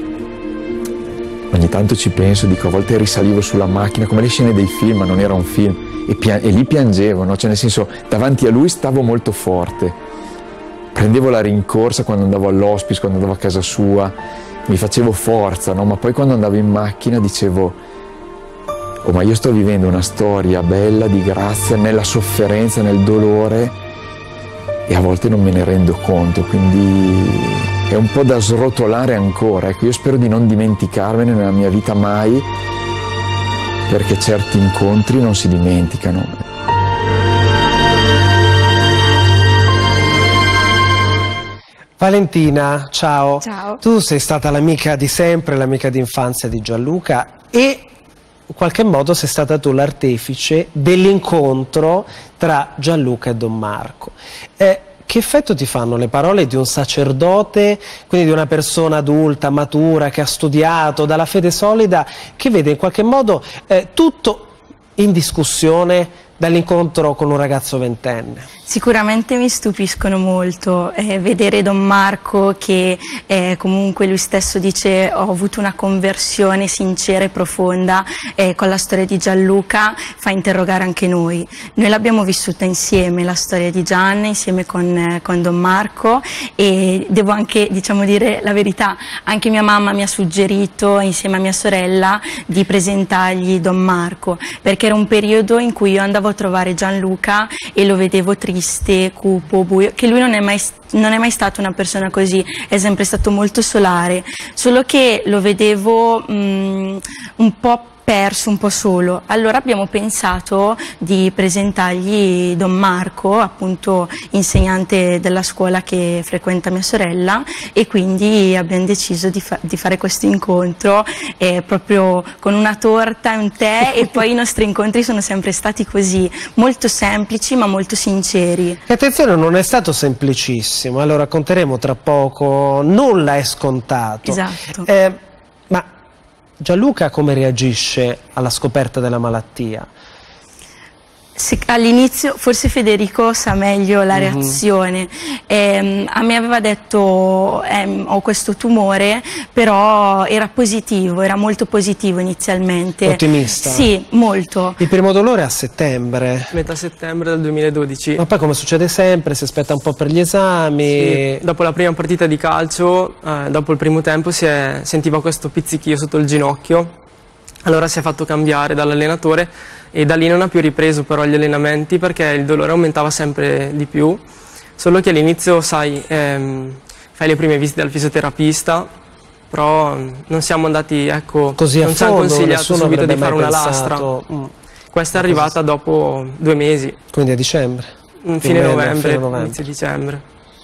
ogni tanto ci penso, dico, a volte risalivo sulla macchina, come le scene dei film, ma non era un film, e, pia- e lì piangevo, no? Cioè, nel senso, davanti a lui stavo molto forte, prendevo la rincorsa quando andavo all'hospice, quando andavo a casa sua, mi facevo forza, no? Ma poi quando andavo in macchina dicevo: oh, ma io sto vivendo una storia bella di grazia nella sofferenza, nel dolore, e a volte non me ne rendo conto, quindi è un po' da srotolare ancora. Ecco, io spero di non dimenticarmene nella mia vita mai, perché certi incontri non si dimenticano. Valentina, ciao. Ciao. Tu sei stata l'amica di sempre, l'amica d'infanzia di Gianluca, e in qualche modo sei stata tu l'artefice dell'incontro tra Gianluca e Don Marco. Eh, che effetto ti fanno le parole di un sacerdote, quindi di una persona adulta, matura, che ha studiato, dalla fede solida, che vede in qualche modo eh, tutto in discussione dall'incontro con un ragazzo ventenne? Sicuramente mi stupiscono molto eh, vedere Don Marco che eh, comunque lui stesso dice: ho avuto una conversione sincera e profonda eh, con la storia di Gianluca, fa interrogare anche noi. Noi l'abbiamo vissuta insieme, la storia di Gian, insieme con, eh, con Don Marco, e devo anche, diciamo, dire la verità, anche mia mamma mi ha suggerito insieme a mia sorella di presentargli Don Marco, perché era un periodo in cui io andavo a trovare Gianluca e lo vedevo triste, cupo, buio, che lui non è mai non è mai stato una persona così, è sempre stato molto solare, solo che lo vedevo mh, un po' perso, un po' solo. Allora abbiamo pensato di presentargli Don Marco, appunto insegnante della scuola che frequenta mia sorella, e quindi abbiamo deciso di, fa di fare questo incontro eh, proprio con una torta e un tè e poi i nostri incontri sono sempre stati così, molto semplici ma molto sinceri. E attenzione, non è stato semplicissimo, allora racconteremo tra poco, nulla è scontato. Esatto. Eh, ma Gianluca come reagisce alla scoperta della malattia? All'inizio forse Federico sa meglio la reazione. eh, a me aveva detto eh, ho questo tumore, però era positivo, era molto positivo inizialmente. Ottimista? Sì, molto. Il primo dolore è a settembre? Metà settembre del duemiladodici. Ma poi, come succede sempre, si aspetta un po' per gli esami. Sì, dopo la prima partita di calcio, eh, dopo il primo tempo si è, sentiva questo pizzichio sotto il ginocchio, allora si è fatto cambiare dall'allenatore e da lì non ha più ripreso però gli allenamenti perché il dolore aumentava sempre di più, solo che all'inizio, sai, ehm, fai le prime visite al fisioterapista, però non siamo andati, ecco, così a non ci hanno fondo, consigliato subito di fare una lastra. Mm. Questa è arrivata dopo due mesi. Quindi a dicembre? Fine novembre, fine novembre, inizio dicembre.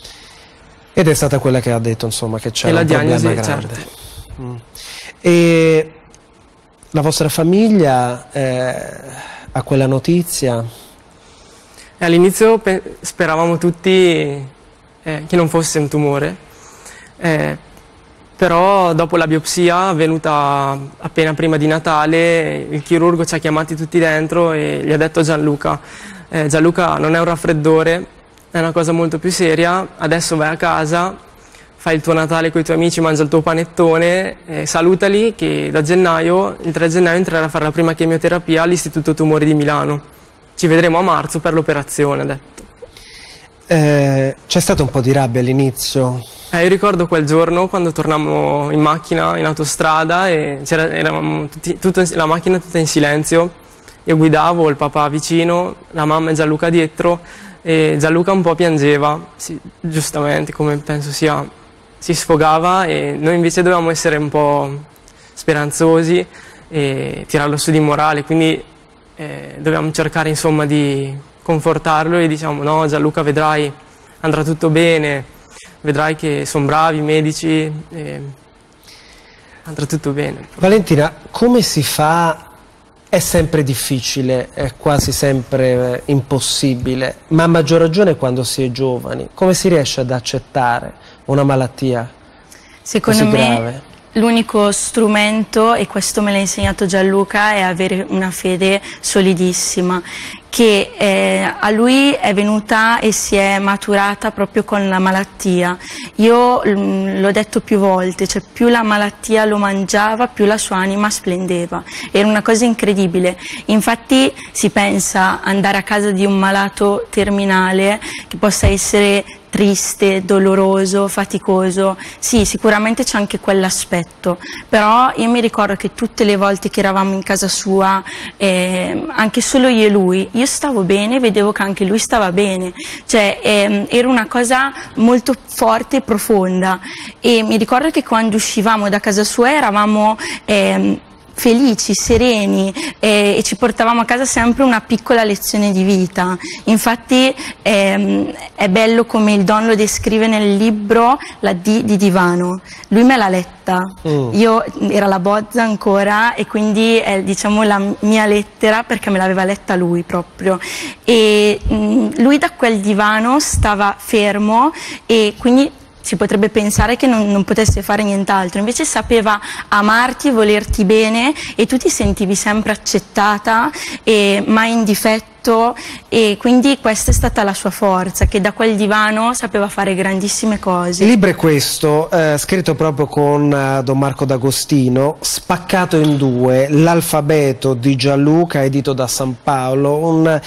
Ed è stata quella che ha detto, insomma, che c'era un problema grande. Certo. Mm. E la vostra famiglia eh, ha quella notizia? E all'inizio speravamo tutti eh, che non fosse un tumore, eh, però dopo la biopsia avvenuta appena prima di Natale, il chirurgo ci ha chiamati tutti dentro e gli ha detto a Gianluca: eh, Gianluca, non è un raffreddore, è una cosa molto più seria, adesso vai a casa, fai il tuo Natale con i tuoi amici, mangia il tuo panettone, eh, salutali che da gennaio, il tre gennaio entrerà a fare la prima chemioterapia all'Istituto Tumori di Milano. Ci vedremo a marzo per l'operazione, ha detto. Eh, c'è stato un po' di rabbia all'inizio? Eh, io ricordo quel giorno quando tornammo in macchina, in autostrada, e c'era, eravamo tutti, tutto, la macchina tutta in silenzio. Io guidavo, il papà vicino, la mamma e Gianluca dietro, e Gianluca un po' piangeva, sì, giustamente, come penso sia, si sfogava, e noi invece dovevamo essere un po' speranzosi e tirarlo su di morale, quindi eh, dovevamo cercare insomma di confortarlo e diciamo no Gianluca, vedrai, andrà tutto bene, vedrai che sono bravi i medici, e andrà tutto bene. Valentina, come si fa? È sempre difficile, è quasi sempre impossibile, ma a maggior ragione quando si è giovani. Come si riesce ad accettare una malattia Secondo così me grave? L'unico strumento, e questo me l'ha insegnato Gianluca, è avere una fede solidissima, che eh, a lui è venuta e si è maturata proprio con la malattia. Io l'ho detto più volte, cioè più la malattia lo mangiava, più la sua anima splendeva. Era una cosa incredibile. Infatti si pensa andare a casa di un malato terminale che possa essere triste, doloroso, faticoso. Sì, sicuramente c'è anche quell'aspetto, però io mi ricordo che tutte le volte che eravamo in casa sua, eh, anche solo io e lui, io stavo bene, vedevo che anche lui stava bene, cioè ehm, era una cosa molto forte e profonda, e mi ricordo che quando uscivamo da casa sua eravamo ehm, felici, sereni, eh, e ci portavamo a casa sempre una piccola lezione di vita. Infatti ehm, è bello come il Don lo descrive nel libro, la D di divano. Lui me l'ha letta, mm. io era la bozza ancora, e quindi è diciamo la mia lettera perché me l'aveva letta lui proprio, e mh, lui da quel divano stava fermo, e quindi si potrebbe pensare che non, non potesse fare nient'altro, invece sapeva amarti e volerti bene, e tu ti sentivi sempre accettata e mai in difetto, e quindi questa è stata la sua forza, che da quel divano sapeva fare grandissime cose. Il libro è questo, eh, scritto proprio con eh, Don Marco D'Agostino, spaccato in due, L'alfabeto di Gianluca, edito da San Paolo, un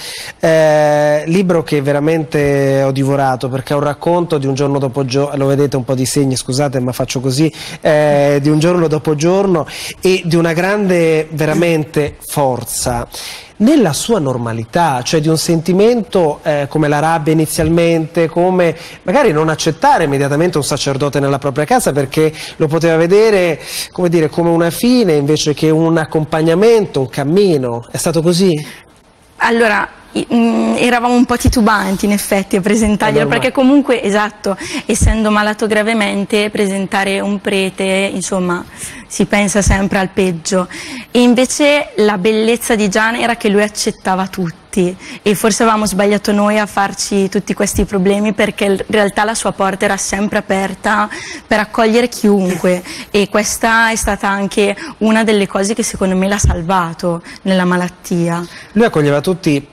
eh, libro che veramente ho divorato, perché è un racconto di un giorno dopo giorno, lo vedete un po' di segni, scusate ma faccio così, eh, di un giorno dopo giorno, e di una grande veramente forza nella sua normalità, cioè di un sentimento eh, come la rabbia inizialmente, come magari non accettare immediatamente un sacerdote nella propria casa perché lo poteva vedere, come dire, come una fine invece che un accompagnamento, un cammino. È stato così? Allora, mh, eravamo un po' titubanti in effetti a presentarglielo, perché comunque, esatto, essendo malato gravemente, presentare un prete, insomma, si pensa sempre al peggio. E invece la bellezza di Gian era che lui accettava tutti, e forse avevamo sbagliato noi a farci tutti questi problemi, perché in realtà la sua porta era sempre aperta per accogliere chiunque, e questa è stata anche una delle cose che secondo me l'ha salvato nella malattia. Lui accoglieva tutti.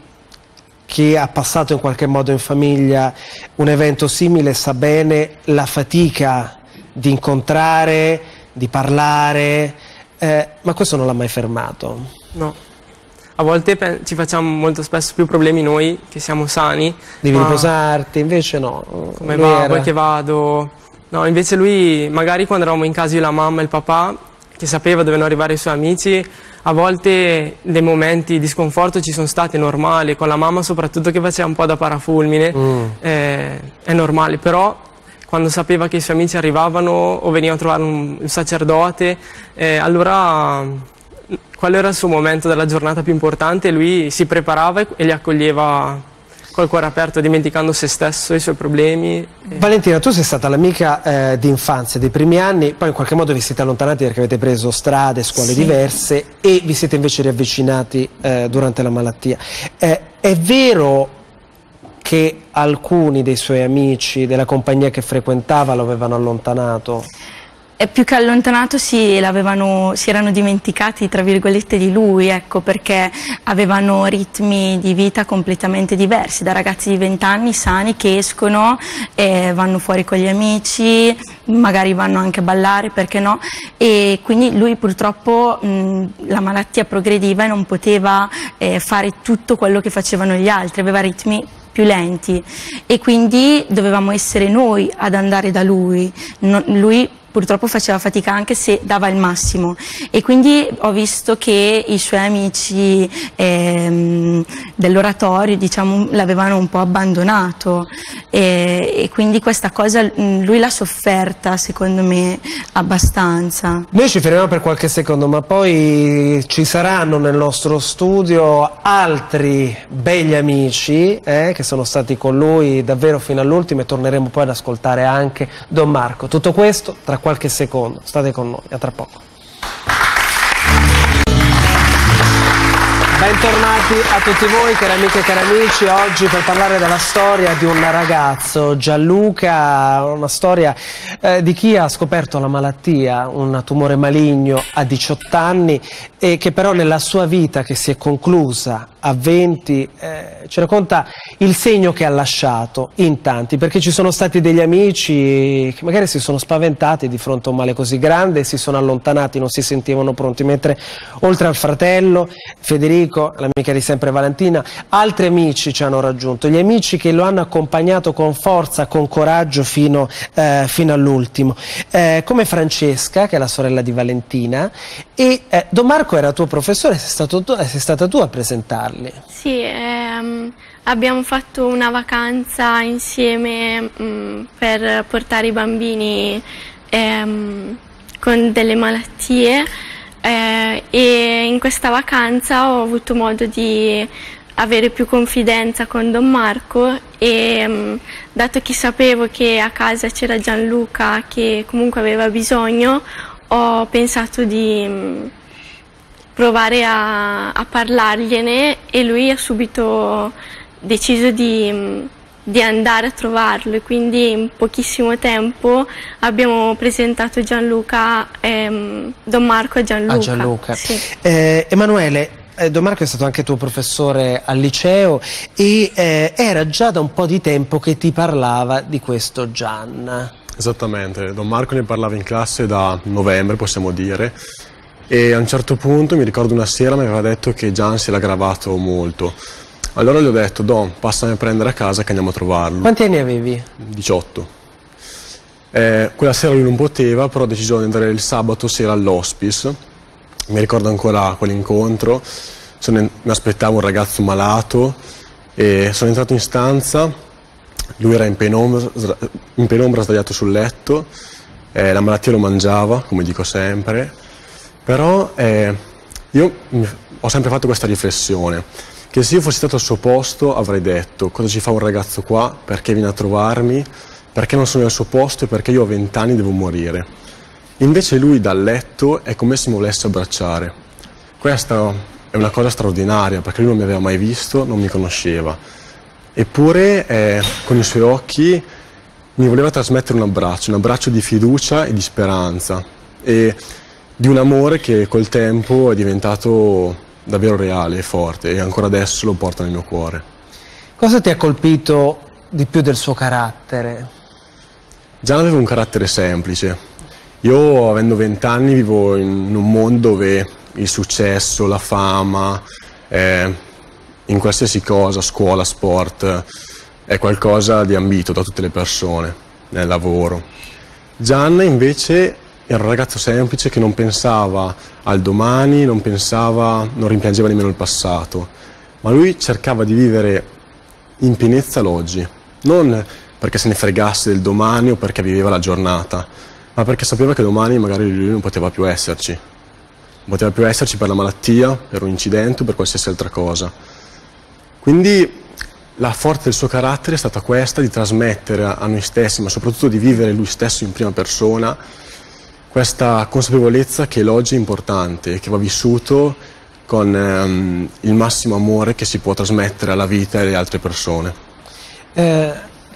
Chi ha passato in qualche modo in famiglia un evento simile sa bene la fatica di incontrare, di parlare, eh, ma questo non l'ha mai fermato. No, a volte ci facciamo molto spesso più problemi noi che siamo sani. Devi ma... riposarti, invece no. Come va, poi che vado. No, invece lui, magari quando eravamo in casa io, la mamma e il papà, che sapeva dovevano arrivare i suoi amici, a volte dei momenti di sconforto ci sono stati, normali, con la mamma soprattutto che faceva un po' da parafulmine, mm. eh, è normale, però quando sapeva che i suoi amici arrivavano o venivano a trovare un, un sacerdote, eh, allora quello era il suo momento della giornata più importante, e lui si preparava e li accoglieva col cuore aperto, dimenticando se stesso, i suoi problemi. Valentina, tu sei stata l'amica eh, di infanzia dei primi anni, poi in qualche modo vi siete allontanati perché avete preso strade, scuole sì. diverse, e vi siete invece riavvicinati eh, durante la malattia. Eh, è vero che alcuni dei suoi amici, della compagnia che frequentava, lo avevano allontanato? E più che allontanato si, l'avevano, si erano dimenticati, tra virgolette, di lui, ecco, perché avevano ritmi di vita completamente diversi, da ragazzi di venti anni sani che escono e vanno fuori con gli amici, magari vanno anche a ballare, perché no? E quindi lui purtroppo mh, la malattia progrediva e non poteva eh, fare tutto quello che facevano gli altri, aveva ritmi più lenti e quindi dovevamo essere noi ad andare da lui. No, lui purtroppo faceva fatica anche se dava il massimo e quindi ho visto che i suoi amici ehm, dell'oratorio, diciamo, l'avevano un po' abbandonato e, e quindi questa cosa lui l'ha sofferta, secondo me, abbastanza. Noi ci fermiamo per qualche secondo, ma poi ci saranno nel nostro studio altri begli amici eh, che sono stati con lui davvero fino all'ultimo e torneremo poi ad ascoltare anche Don Marco. Tutto questo tra qualche secondo, state con noi, a tra poco. Bentornati a tutti voi, cari amiche e cari amici, oggi per parlare della storia di un ragazzo, Gianluca, una storia eh, di chi ha scoperto la malattia, un tumore maligno a diciotto anni e che però nella sua vita, che si è conclusa a venti, eh, ci racconta il segno che ha lasciato in tanti, perché ci sono stati degli amici che magari si sono spaventati di fronte a un male così grande, si sono allontanati, non si sentivano pronti, mentre oltre al fratello Federico, l'amica di sempre Valentina, altri amici ci hanno raggiunto, gli amici che lo hanno accompagnato con forza, con coraggio fino, eh, fino all'ultimo, eh, come Francesca, che è la sorella di Valentina, e eh, Don Marco era tuo professore, sei, stato tu, sei stata tu a presentarli. Sì, ehm, abbiamo fatto una vacanza insieme mh, per portare i bambini ehm, con delle malattie eh, e in questa vacanza ho avuto modo di avere più confidenza con Don Marco e mh, dato che sapevo che a casa c'era Gianluca che comunque aveva bisogno, ho pensato di mh, provare a, a parlargliene e lui ha subito deciso di, di andare a trovarlo e quindi in pochissimo tempo abbiamo presentato Gianluca, ehm, Don Marco a Gianluca. A Gianluca. Sì. Eh, Emanuele, eh, Don Marco è stato anche tuo professore al liceo e eh, era già da un po' di tempo che ti parlava di questo Gian. Esattamente, Don Marco ne parlava in classe da novembre, possiamo dire. E a un certo punto, mi ricordo una sera, mi aveva detto che Gian si era aggravato molto. Allora gli ho detto, Don, passami a prendere a casa che andiamo a trovarlo. Quanti anni avevi? diciotto. Eh, quella sera lui non poteva, però ho deciso di andare il sabato sera all'hospice. Mi ricordo ancora quell'incontro. Mi aspettavo un ragazzo malato e sono entrato in stanza. Lui era in penombra, in penombra sdraiato sul letto. Eh, la malattia lo mangiava, come dico sempre. Però eh, io ho sempre fatto questa riflessione, che se io fossi stato al suo posto avrei detto cosa ci fa un ragazzo qua, perché viene a trovarmi, perché non sono al suo posto e perché io a vent'anni devo morire. Invece lui dal letto è come se mi volesse abbracciare. Questa è una cosa straordinaria perché lui non mi aveva mai visto, non mi conosceva. Eppure eh, con i suoi occhi mi voleva trasmettere un abbraccio, un abbraccio di fiducia e di speranza. E di un amore che col tempo è diventato davvero reale e forte e ancora adesso lo porta nel mio cuore. Cosa ti ha colpito di più del suo carattere? Gian aveva un carattere semplice. Io, avendo vent'anni, vivo in un mondo dove il successo, la fama, eh, in qualsiasi cosa, scuola, sport, è qualcosa di ambito da tutte le persone nel lavoro. Gian invece era un ragazzo semplice che non pensava al domani, non pensava, non rimpiangeva nemmeno il passato, ma lui cercava di vivere in pienezza l'oggi, non perché se ne fregasse del domani o perché viveva la giornata, ma perché sapeva che domani magari lui non poteva più esserci. Non poteva più esserci per la malattia, per un incidente o per qualsiasi altra cosa. Quindi la forza del suo carattere è stata questa, di trasmettere a noi stessi, ma soprattutto di vivere lui stesso in prima persona, questa consapevolezza che l'oggi è importante e che va vissuto con ehm, il massimo amore che si può trasmettere alla vita e alle altre persone. Eh,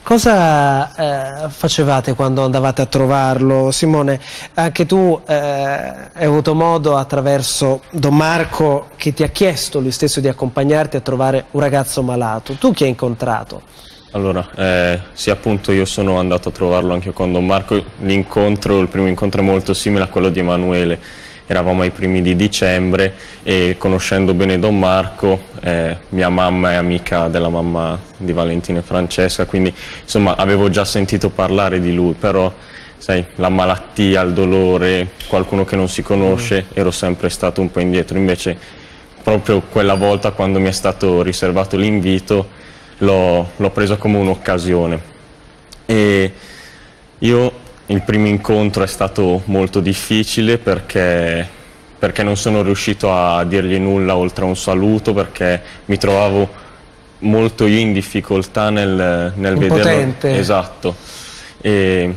Cosa eh, facevate quando andavate a trovarlo? Simone, anche tu eh, hai avuto modo attraverso Don Marco, che ti ha chiesto lui stesso di accompagnarti a trovare un ragazzo malato. Tu chi hai incontrato? Allora, eh, sì, appunto io sono andato a trovarlo anche con Don Marco. L'incontro, il primo incontro è molto simile a quello di Emanuele. Eravamo ai primi di dicembre e, conoscendo bene Don Marco, eh, mia mamma è amica della mamma di Valentina e Francesca, quindi insomma avevo già sentito parlare di lui, però sai, la malattia, il dolore, qualcuno che non si conosce, ero sempre stato un po' indietro. Invece proprio quella volta, quando mi è stato riservato l'invito, l'ho preso come un'occasione. E io il primo incontro è stato molto difficile perché, perché non sono riuscito a dirgli nulla oltre a un saluto, perché mi trovavo molto io in difficoltà nel, nel vederlo. Esatto. E,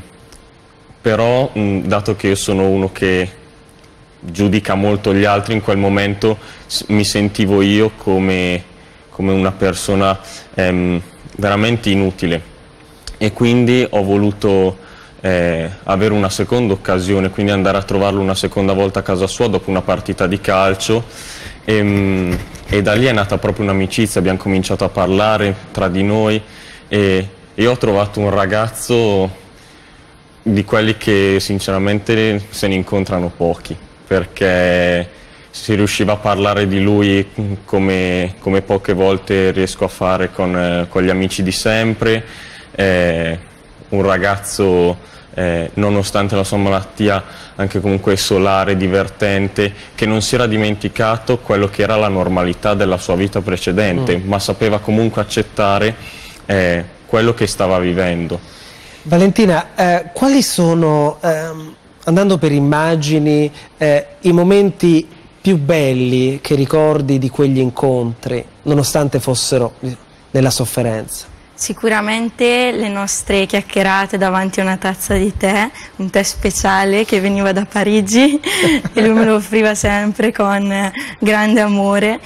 però mh, dato che io sono uno che giudica molto gli altri, in quel momento mi sentivo io come, come una persona ehm, veramente inutile, e quindi ho voluto Eh, avere una seconda occasione, quindi andare a trovarlo una seconda volta a casa sua dopo una partita di calcio, e, e da lì è nata proprio un'amicizia. Abbiamo cominciato a parlare tra di noi e io ho trovato un ragazzo di quelli che sinceramente se ne incontrano pochi, perché si riusciva a parlare di lui come, come poche volte riesco a fare con, eh, con gli amici di sempre. eh, un ragazzo, eh, nonostante la sua malattia, anche comunque solare, divertente, che non si era dimenticato quello che era la normalità della sua vita precedente, mm. ma sapeva comunque accettare eh, quello che stava vivendo. Valentina, eh, quali sono, ehm, andando per immagini, eh, i momenti più belli che ricordi di quegli incontri, nonostante fossero nella sofferenza? Sicuramente le nostre chiacchierate davanti a una tazza di tè, un tè speciale che veniva da Parigi e lui me lo offriva sempre con grande amore,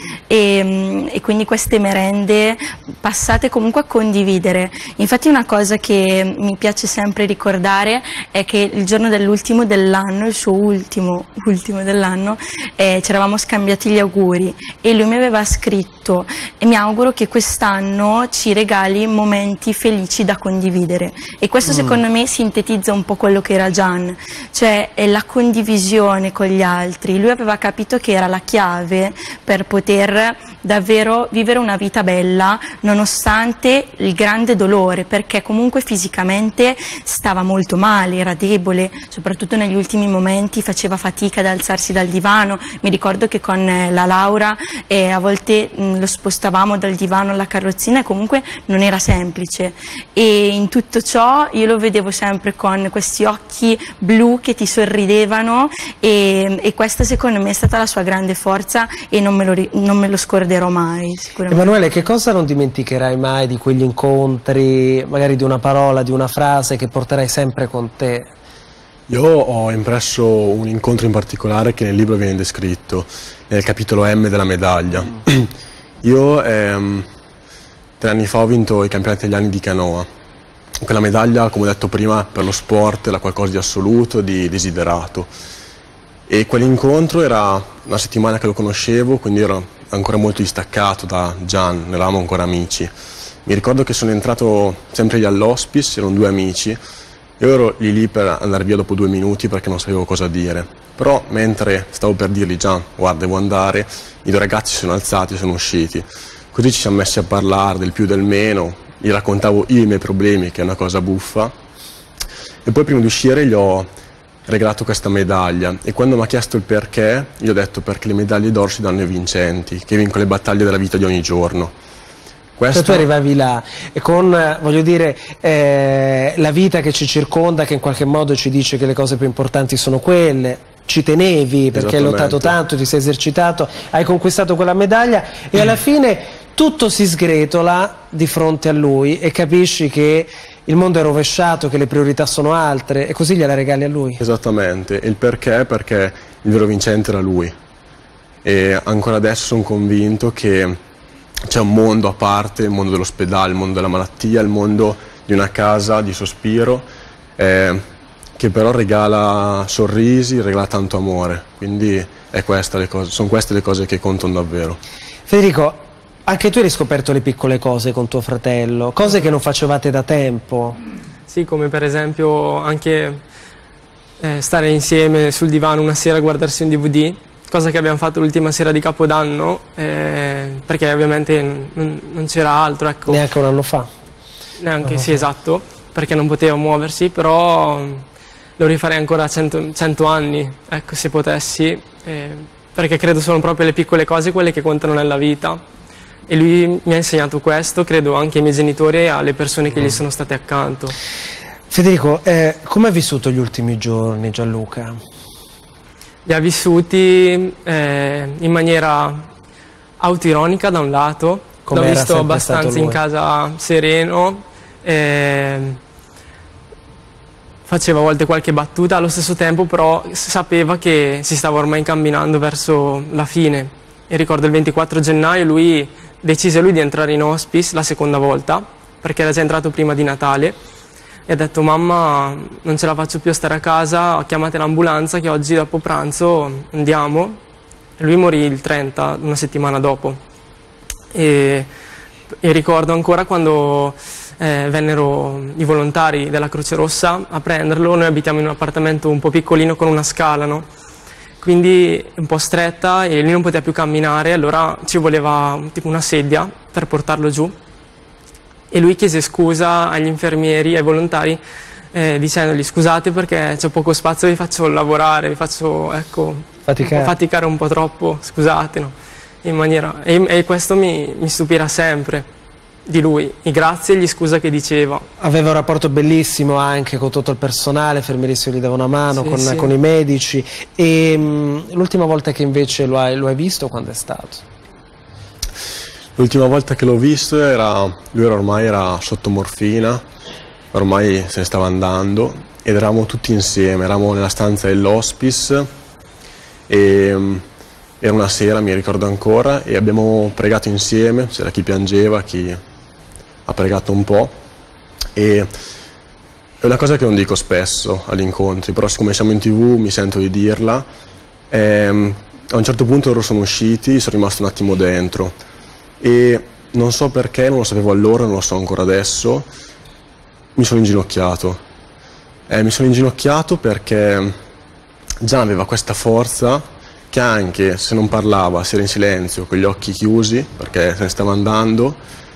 e, e quindi queste merende passate comunque a condividere. Infatti una cosa che mi piace sempre ricordare è che il giorno dell'ultimo dell'anno, il suo ultimo, ultimo dell'anno, eh, ci eravamo scambiati gli auguri e lui mi aveva scritto: e mi auguro che quest'anno ci regali momenti felici da condividere. E questo mm. secondo me sintetizza un po' quello che era Gian, cioè è la condivisione con gli altri. Lui aveva capito che era la chiave per poter davvero vivere una vita bella nonostante il grande dolore, perché comunque fisicamente stava molto male, era debole, soprattutto negli ultimi momenti faceva fatica ad alzarsi dal divano. Mi ricordo che con la Laura eh, a volte mh, lo spostavamo dal divano alla carrozzina e comunque non era semplice, e in tutto ciò io lo vedevo sempre con questi occhi blu che ti sorridevano, e, e questa secondo me è stata la sua grande forza e non me lo, non me lo scorderò mai sicuramente. Emanuele, che cosa non dimenticherai mai di quegli incontri, magari di una parola, di una frase che porterai sempre con te? Io ho impresso un incontro in particolare che nel libro viene descritto, nel capitolo M della medaglia. Mm. Io ehm, tre anni fa ho vinto i campionati italiani di canoa. Quella medaglia, come ho detto prima, per lo sport era qualcosa di assoluto, di desiderato. E quell'incontro era una settimana che lo conoscevo, quindi ero ancora molto distaccato da Gian, ne eravamo ancora amici. Mi ricordo che sono entrato sempre lì all'hospice, erano due amici, io ero lì lì per andare via dopo due minuti perché non sapevo cosa dire. Però mentre stavo per dirgli: Gian, guarda, devo andare, i due ragazzi sono alzati e sono usciti. Così ci siamo messi a parlare del più del meno, gli raccontavo io i miei problemi, che è una cosa buffa, e poi prima di uscire gli ho regalato questa medaglia, e quando mi ha chiesto il perché, gli ho detto: perché le medaglie d'oro si danno ai vincenti, che vincono le battaglie della vita di ogni giorno. Questo... Cioè tu arrivavi là e con, voglio dire, eh, la vita che ci circonda, che in qualche modo ci dice che le cose più importanti sono quelle, ci tenevi perché hai lottato tanto, ti sei esercitato, hai conquistato quella medaglia e alla fine tutto si sgretola di fronte a lui e capisci che il mondo è rovesciato, che le priorità sono altre, e così gliela regali a lui. Esattamente, e il perché? Perché il vero vincente era lui, e ancora adesso sono convinto che c'è un mondo a parte, il mondo dell'ospedale, il mondo della malattia, il mondo di una casa di sospiro, eh, che però regala sorrisi, regala tanto amore, quindi è questa le cose, sono queste le cose che contano davvero. Federico, anche tu hai riscoperto le piccole cose con tuo fratello, cose che non facevate da tempo. Sì, come per esempio anche eh, stare insieme sul divano una sera a guardarsi un D V D, cosa che abbiamo fatto l'ultima sera di Capodanno, eh, perché ovviamente non, non c'era altro. Ecco. Neanche un anno fa. Neanche, sì, esatto, perché non poteva muoversi, però lo rifarei ancora cento, cento anni, ecco, se potessi, eh, perché credo sono proprio le piccole cose quelle che contano nella vita. E lui mi ha insegnato questo, credo anche ai miei genitori e alle persone che gli sono state accanto. Federico, eh, come hai vissuto gli ultimi giorni, Gianluca? Li ha vissuti eh, in maniera autoironica da un lato, l'ho visto abbastanza in casa sereno, eh, faceva a volte qualche battuta, allo stesso tempo però sapeva che si stava ormai incamminando verso la fine. E ricordo il ventiquattro gennaio lui decise lui di entrare in hospice la seconda volta, perché era già entrato prima di Natale, e ha detto: mamma, non ce la faccio più a stare a casa, chiamate l'ambulanza che oggi dopo pranzo andiamo. E lui morì il trenta, una settimana dopo. E, e ricordo ancora quando eh, vennero i volontari della Croce Rossa a prenderlo. Noi abitiamo in un appartamento un po' piccolino con una scala, no? Quindi un po' stretta, e lui non poteva più camminare, allora ci voleva tipo una sedia per portarlo giù. E lui chiese scusa agli infermieri, ai volontari, eh, dicendogli: scusate perché c'è poco spazio, vi faccio lavorare, vi faccio, ecco, faticare un po', faticare un po' troppo, scusate, no? In maniera, e, e questo mi, mi stupirà sempre di lui, i grazie e gli scusa che diceva. Aveva un rapporto bellissimo anche con tutto il personale, il fermierissimo gli dava una mano, sì, con, sì. con i medici. E l'ultima volta che invece lo hai, lo hai visto, quando è stato? L'ultima volta che l'ho visto era, lui era ormai era sotto morfina, ormai se ne stava andando, ed eravamo tutti insieme, eravamo nella stanza dell'hospice e era una sera, mi ricordo ancora, e abbiamo pregato insieme, c'era chi piangeva, chi ha pregato un po', e è una cosa che non dico spesso agli incontri, però siccome siamo in tv mi sento di dirla. E a un certo punto loro sono usciti, sono rimasto un attimo dentro e non so perché, non lo sapevo allora, non lo so ancora adesso, mi sono inginocchiato. Eh, mi sono inginocchiato perché Gian aveva questa forza che anche se non parlava, se era in silenzio, con gli occhi chiusi, perché se ne stava andando,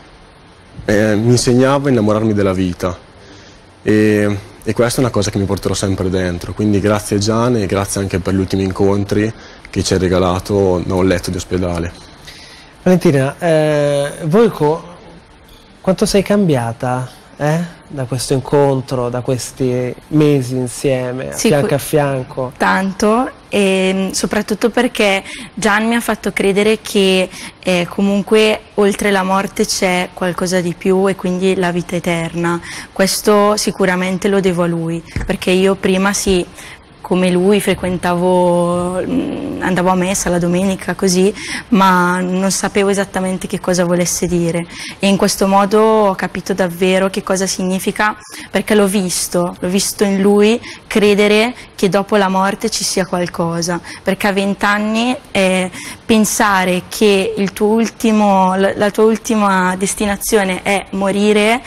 eh, mi insegnava a innamorarmi della vita. E, e questa è una cosa che mi porterò sempre dentro. Quindi grazie Gian e grazie anche per gli ultimi incontri che ci hai regalato da un letto di ospedale. Valentina, eh, voi quanto sei cambiata eh? da questo incontro, da questi mesi insieme, Sì, fianco a fianco? Tanto, e soprattutto perché Gian mi ha fatto credere che eh, comunque oltre la morte c'è qualcosa di più, e quindi la vita eterna. Questo sicuramente lo devo a lui, perché io prima sì, come lui frequentavo, andavo a messa la domenica così, ma non sapevo esattamente che cosa volesse dire, e in questo modo ho capito davvero che cosa significa, perché l'ho visto, l'ho visto in lui credere che dopo la morte ci sia qualcosa, perché a vent'anni eh, pensare che il tuo ultimo, la, la tua ultima destinazione è morire,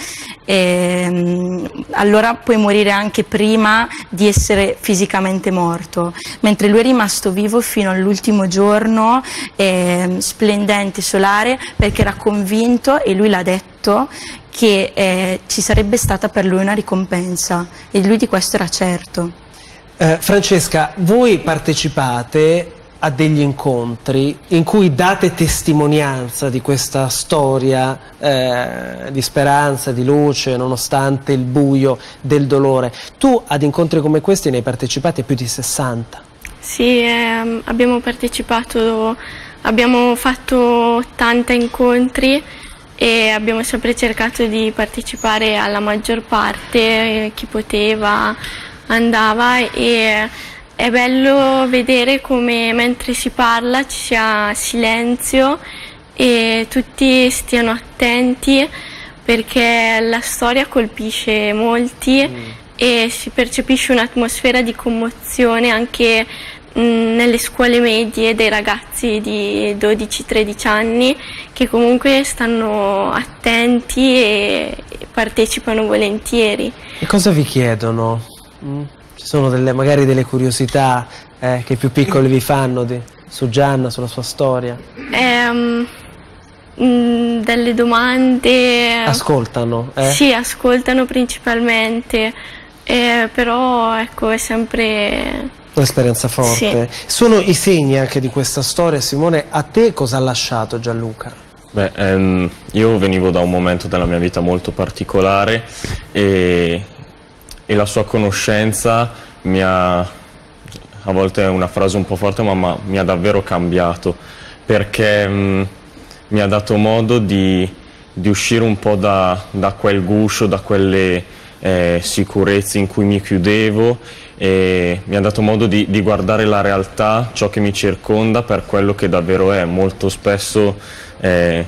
eh, allora puoi morire anche prima di essere fisicamente morto, mentre lui è rimasto vivo fino all'ultimo giorno, eh, splendente, solare, perché era convinto, e lui l'ha detto, che eh, ci sarebbe stata per lui una ricompensa, e lui di questo era certo. Eh, Francesca, voi partecipate a degli incontri in cui date testimonianza di questa storia eh, di speranza, di luce, nonostante il buio del dolore. Tu ad incontri come questi ne hai partecipati a più di sessanta. Sì, eh, abbiamo partecipato, abbiamo fatto ottanta incontri e abbiamo sempre cercato di partecipare alla maggior parte, eh, chi poteva andava, e è bello vedere come mentre si parla ci sia silenzio e tutti stiano attenti, perché la storia colpisce molti mm. e si percepisce un'atmosfera di commozione anche mh, nelle scuole medie dei ragazzi di dodici tredici anni, che comunque stanno attenti e partecipano volentieri. E cosa vi chiedono? Mm? Ci sono delle, magari delle curiosità eh, che i più piccoli vi fanno di, su Gianna, sulla sua storia? Um, mh, delle domande... Ascoltano? Eh? Sì, ascoltano principalmente, eh, però ecco è sempre... Un'esperienza forte. Sì. Sono i segni anche di questa storia. Simone, a te cosa ha lasciato Gianluca? Beh, ehm, io venivo da un momento della mia vita molto particolare e... e la sua conoscenza mi ha, a volte è una frase un po' forte, ma, ma mi ha davvero cambiato, perché mh, mi ha dato modo di, di uscire un po' da, da quel guscio, da quelle eh, sicurezze in cui mi chiudevo, e mi ha dato modo di, di guardare la realtà, ciò che mi circonda, per quello che davvero è. Molto spesso eh,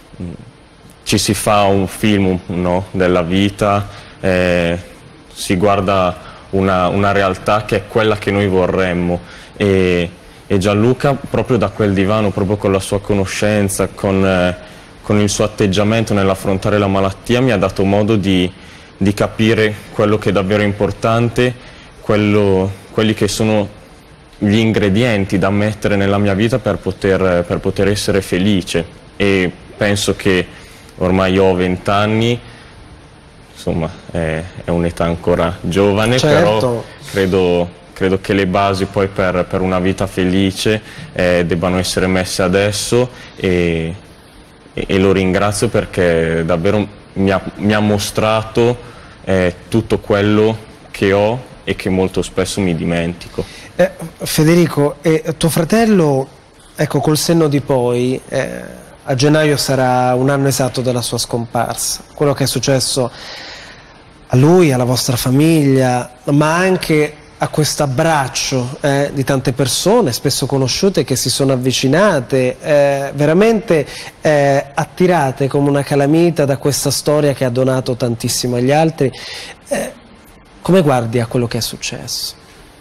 ci si fa un film, no, della vita, eh, si guarda una, una realtà che è quella che noi vorremmo, e, e Gianluca proprio da quel divano, proprio con la sua conoscenza, con, eh, con il suo atteggiamento nell'affrontare la malattia, mi ha dato modo di, di capire quello che è davvero importante, quello, quelli che sono gli ingredienti da mettere nella mia vita per poter, per poter essere felice. E penso che ormai ho vent'anni, insomma è, è un'età ancora giovane, certo. Però credo, credo che le basi poi per, per una vita felice eh, debbano essere messe adesso, e, e, e lo ringrazio perché davvero mi ha, mi ha mostrato eh, tutto quello che ho e che molto spesso mi dimentico. Eh, Federico, eh, tuo fratello, ecco, col senno di poi, eh, a gennaio sarà un anno esatto dalla sua scomparsa. Quello che è successo a lui, alla vostra famiglia, ma anche a questo abbraccio eh, di tante persone, spesso conosciute, che si sono avvicinate, eh, veramente eh, attirate come una calamita da questa storia che ha donato tantissimo agli altri. Eh, come guardi a quello che è successo?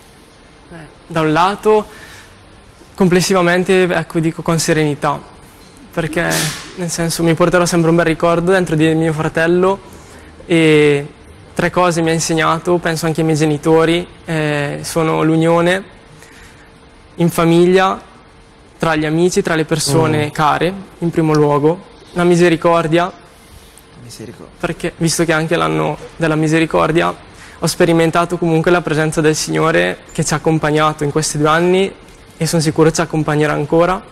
Da un lato, complessivamente, ecco, dico con serenità, perché nel senso mi porterò sempre un bel ricordo dentro di mio fratello, e tre cose mi ha insegnato, penso anche ai miei genitori, eh, sono l'unione in famiglia, tra gli amici, tra le persone mm. care, in primo luogo, la misericordia, misericordia, perché visto che anche l'anno della misericordia ho sperimentato comunque la presenza del Signore che ci ha accompagnato in questi due anni e sono sicuro ci accompagnerà ancora.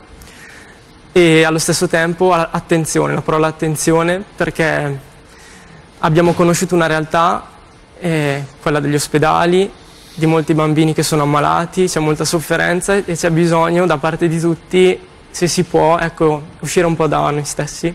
E allo stesso tempo attenzione, la parola attenzione, perché abbiamo conosciuto una realtà, eh, quella degli ospedali, di molti bambini che sono ammalati, c'è molta sofferenza e c'è bisogno da parte di tutti, se si può, ecco, uscire un po' da noi stessi.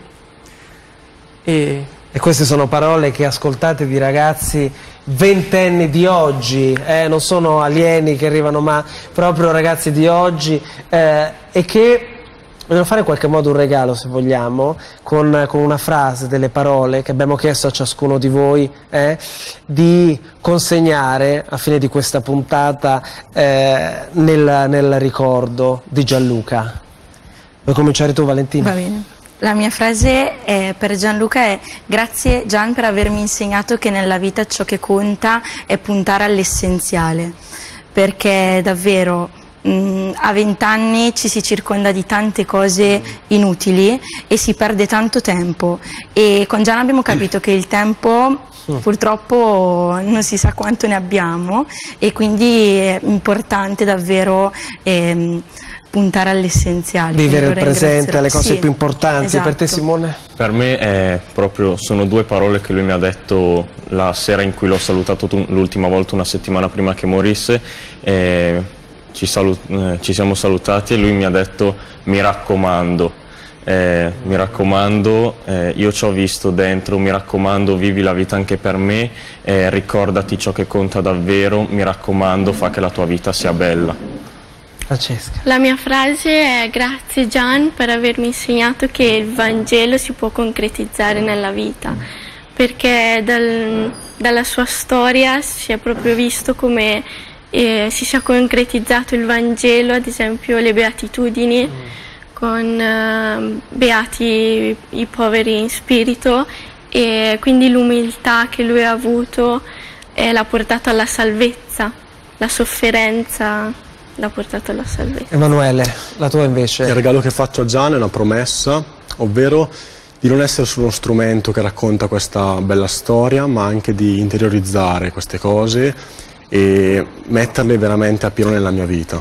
E, e queste sono parole che ascoltate di ragazzi ventenni di oggi, eh, non sono alieni che arrivano, ma proprio ragazzi di oggi, eh, e che vogliono fare in qualche modo un regalo, se vogliamo, con, con una frase, delle parole che abbiamo chiesto a ciascuno di voi eh, di consegnare a fine di questa puntata eh, nel, nel ricordo di Gianluca. Vuoi cominciare tu, Valentina? Va bene. La mia frase è, per Gianluca è: grazie Gian per avermi insegnato che nella vita ciò che conta è puntare all'essenziale, perché davvero mh, a vent'anni ci si circonda di tante cose inutili e si perde tanto tempo, e con Gian abbiamo capito che il tempo purtroppo non si sa quanto ne abbiamo, e quindi è importante davvero ehm, puntare all'essenziale, vivere il presente, alle cose sì, più importanti. esatto. Per te, Simone? Per me è proprio, sono due parole che lui mi ha detto la sera in cui l'ho salutato l'ultima volta, una settimana prima che morisse. Eh, ci, salut eh, ci siamo salutati e lui mi ha detto: mi raccomando, eh, mi raccomando, eh, io ci ho visto dentro, mi raccomando, vivi la vita anche per me, eh, ricordati ciò che conta davvero, mi raccomando, fa che la tua vita sia bella. Francesca. La mia frase è: grazie Gian per avermi insegnato che il Vangelo si può concretizzare nella vita, perché dal, dalla sua storia si è proprio visto come eh, si sia concretizzato il Vangelo, ad esempio le beatitudini, mm. con eh, beati i poveri in spirito, e quindi l'umiltà che lui ha avuto eh, l'ha portato alla salvezza, la sofferenza l'ha portato alla salvezza. Emanuele, la tua invece? Il regalo che faccio a Gian è una promessa, ovvero di non essere solo uno strumento che racconta questa bella storia, ma anche di interiorizzare queste cose e metterle veramente a pieno nella mia vita.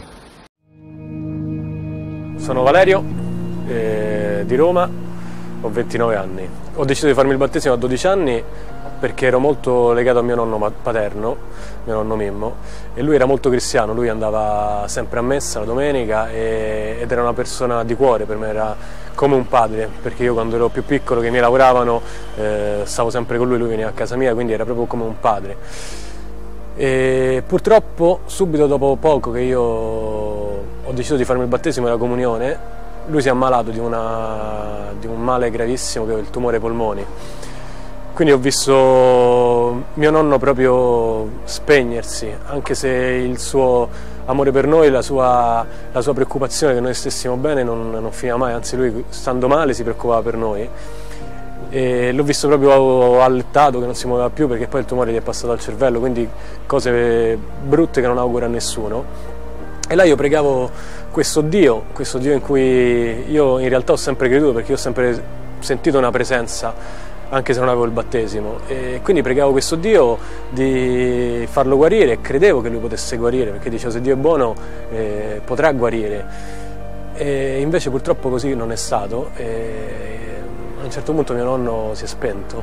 Sono Valerio, eh, di Roma, ho ventinove anni. Ho deciso di farmi il battesimo a dodici anni perché ero molto legato a mio nonno paterno, mio nonno Mimmo, e lui era molto cristiano, lui andava sempre a messa la domenica e, ed era una persona di cuore, per me era come un padre, perché io quando ero più piccolo, che i miei lavoravano, eh, stavo sempre con lui, lui veniva a casa mia, quindi era proprio come un padre. E purtroppo subito dopo poco che io ho deciso di farmi il battesimo e la comunione, lui si è ammalato di, una, di un male gravissimo che è il tumore ai polmoni. Quindi ho visto mio nonno proprio spegnersi, anche se il suo amore per noi, la sua, la sua preoccupazione che noi stessimo bene non, non finiva mai, anzi lui stando male si preoccupava per noi. E l'ho visto proprio allettato, che non si muoveva più perché poi il tumore gli è passato al cervello, quindi cose brutte che non auguro a nessuno. E là io pregavo questo Dio, questo Dio in cui io in realtà ho sempre creduto, perché io ho sempre sentito una presenza anche se non avevo il battesimo, e quindi pregavo questo Dio di farlo guarire e credevo che lui potesse guarire, perché dicevo se Dio è buono eh, potrà guarire, e invece purtroppo così non è stato, e a un certo punto mio nonno si è spento.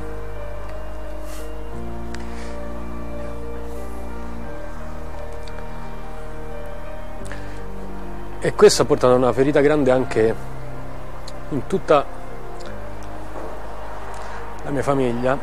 E questo ha portato a una ferita grande anche in tutta la mia famiglia,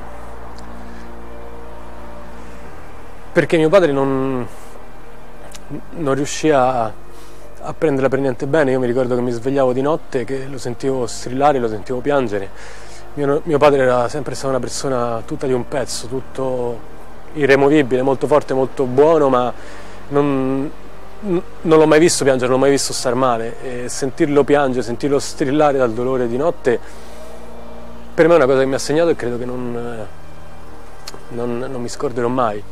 perché mio padre non, non riuscì a, a prenderla per niente bene. Io mi ricordo che mi svegliavo di notte, che lo sentivo strillare, lo sentivo piangere. Mio, mio padre era sempre stata una persona tutta di un pezzo, tutto irremovibile, molto forte, molto buono, ma non, non l'ho mai visto piangere, non l'ho mai visto star male, e sentirlo piangere, sentirlo strillare dal dolore di notte, per me è una cosa che mi ha segnato e credo che non, non, non mi scorderò mai.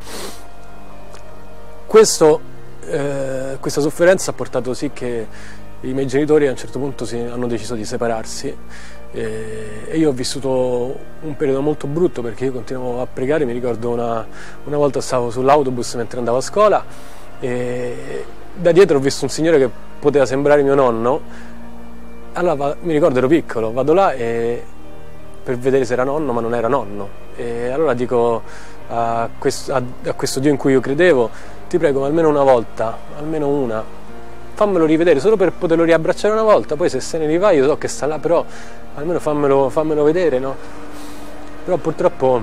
Questo, eh, questa sofferenza ha portato sì che i miei genitori a un certo punto si, hanno deciso di separarsi, eh, e io ho vissuto un periodo molto brutto, perché io continuavo a pregare. Mi ricordo una, una volta stavo sull'autobus mentre andavo a scuola e da dietro ho visto un signore che poteva sembrare mio nonno. Allora va, mi ricordo ero piccolo, vado là e per vedere se era nonno, ma non era nonno, e allora dico a questo, a, a questo Dio in cui io credevo: ti prego almeno una volta, almeno una, fammelo rivedere, solo per poterlo riabbracciare una volta, poi se se ne riva io so che sta là, però almeno fammelo, fammelo vedere, no? Però purtroppo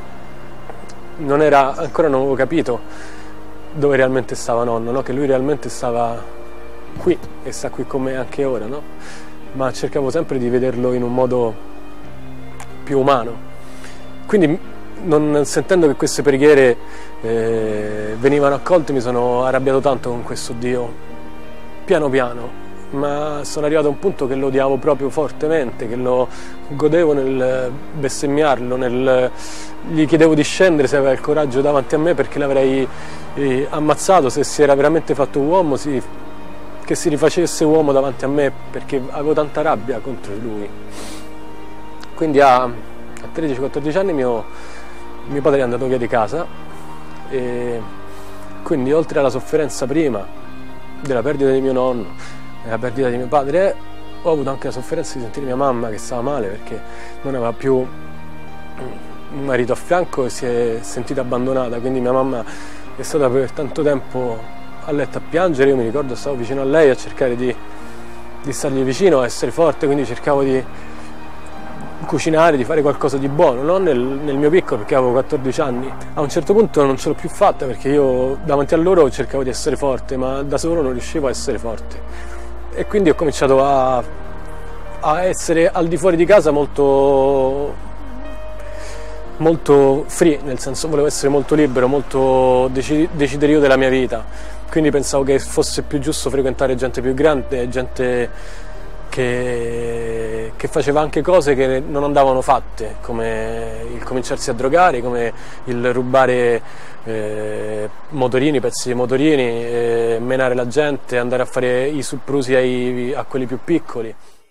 non era, ancora non avevo capito dove realmente stava nonno, no? Che lui realmente stava qui e sta qui con me anche ora, no? Ma cercavo sempre di vederlo in un modo più umano. Quindi, non sentendo che queste preghiere eh, venivano accolte, mi sono arrabbiato tanto con questo Dio, piano piano, ma sono arrivato a un punto che lo odiavo proprio fortemente, che lo godevo nel bestemmiarlo, nel... gli chiedevo di scendere se aveva il coraggio davanti a me, perché l'avrei eh, ammazzato se si era veramente fatto uomo, si... che si rifacesse uomo davanti a me, perché avevo tanta rabbia contro lui. Quindi a, a tredici quattordici anni mio, mio padre è andato via di casa, e quindi oltre alla sofferenza prima della perdita di mio nonno e la perdita di mio padre, ho avuto anche la sofferenza di sentire mia mamma che stava male, perché non aveva più un marito a fianco e si è sentita abbandonata. Quindi mia mamma è stata per tanto tempo a letto a piangere. Io mi ricordo stavo vicino a lei a cercare di, di stargli vicino, a essere forte, quindi cercavo di cucinare, di fare qualcosa di buono, non nel, nel mio piccolo, perché avevo quattordici anni. A un certo punto non ce l'ho più fatta, perché io davanti a loro cercavo di essere forte, ma da solo non riuscivo a essere forte, e quindi ho cominciato a, a essere al di fuori di casa molto molto free, nel senso volevo essere molto libero, molto deci- decidere io della mia vita, quindi pensavo che fosse più giusto frequentare gente più grande, gente che, che faceva anche cose che non andavano fatte, come il cominciarsi a drogare, come il rubare eh, motorini, pezzi di motorini, eh, menare la gente, andare a fare i soprusi ai, a quelli più piccoli.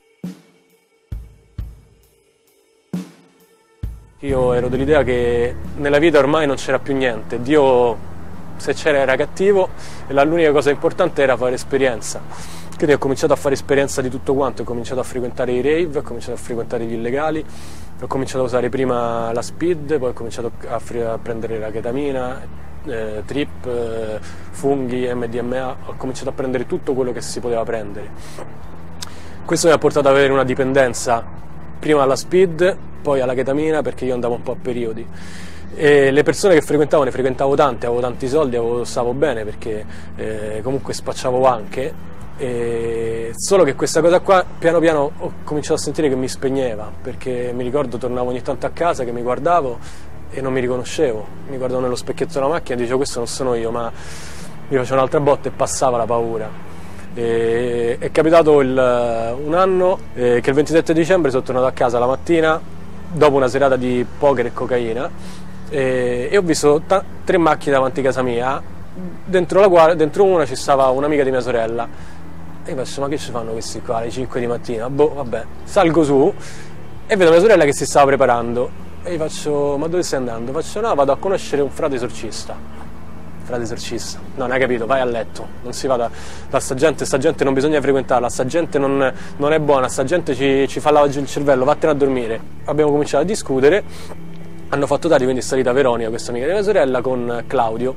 Io ero dell'idea che nella vita ormai non c'era più niente, Dio se c'era era cattivo e l'unica cosa importante era fare esperienza. Quindi ho cominciato a fare esperienza di tutto quanto, ho cominciato a frequentare i rave, ho cominciato a frequentare gli illegali, ho cominciato a usare prima la speed, poi ho cominciato a, a prendere la ketamina, eh, trip, eh, funghi, M D M A, ho cominciato a prendere tutto quello che si poteva prendere. Questo mi ha portato ad avere una dipendenza, prima alla speed, poi alla ketamina, perché io andavo un po' a periodi. E le persone che frequentavo, ne frequentavo tante, avevo tanti soldi, avevo, stavo bene perché eh, comunque spacciavo anche, e solo che questa cosa qua piano piano ho cominciato a sentire che mi spegneva, perché mi ricordo tornavo ogni tanto a casa che mi guardavo e non mi riconoscevo, mi guardavo nello specchietto della macchina e dicevo questo non sono io, ma mi facevo un'altra botta e passava la paura. E, è capitato il, un anno eh, che il ventisette dicembre sono tornato a casa la mattina dopo una serata di poker e cocaina e, e ho visto ta- tre macchine davanti a casa mia, dentro, la quale, dentro una ci stava un'amica di mia sorella e io penso ma che ci fanno questi qua alle cinque di mattina? Boh, vabbè, salgo su e vedo mia sorella che si stava preparando e gli faccio ma dove stai andando? Faccio no, vado a conoscere un frate esorcista. Frate esorcista, no, non hai capito, vai a letto, non si va da, da sta gente, sta gente non bisogna frequentarla, sta gente non, non è buona, sta gente ci, ci fa lavaggio il cervello, vattene a dormire. Abbiamo cominciato a discutere, hanno fatto tardi, quindi è salita Veronica, questa amica di mia sorella, con Claudio,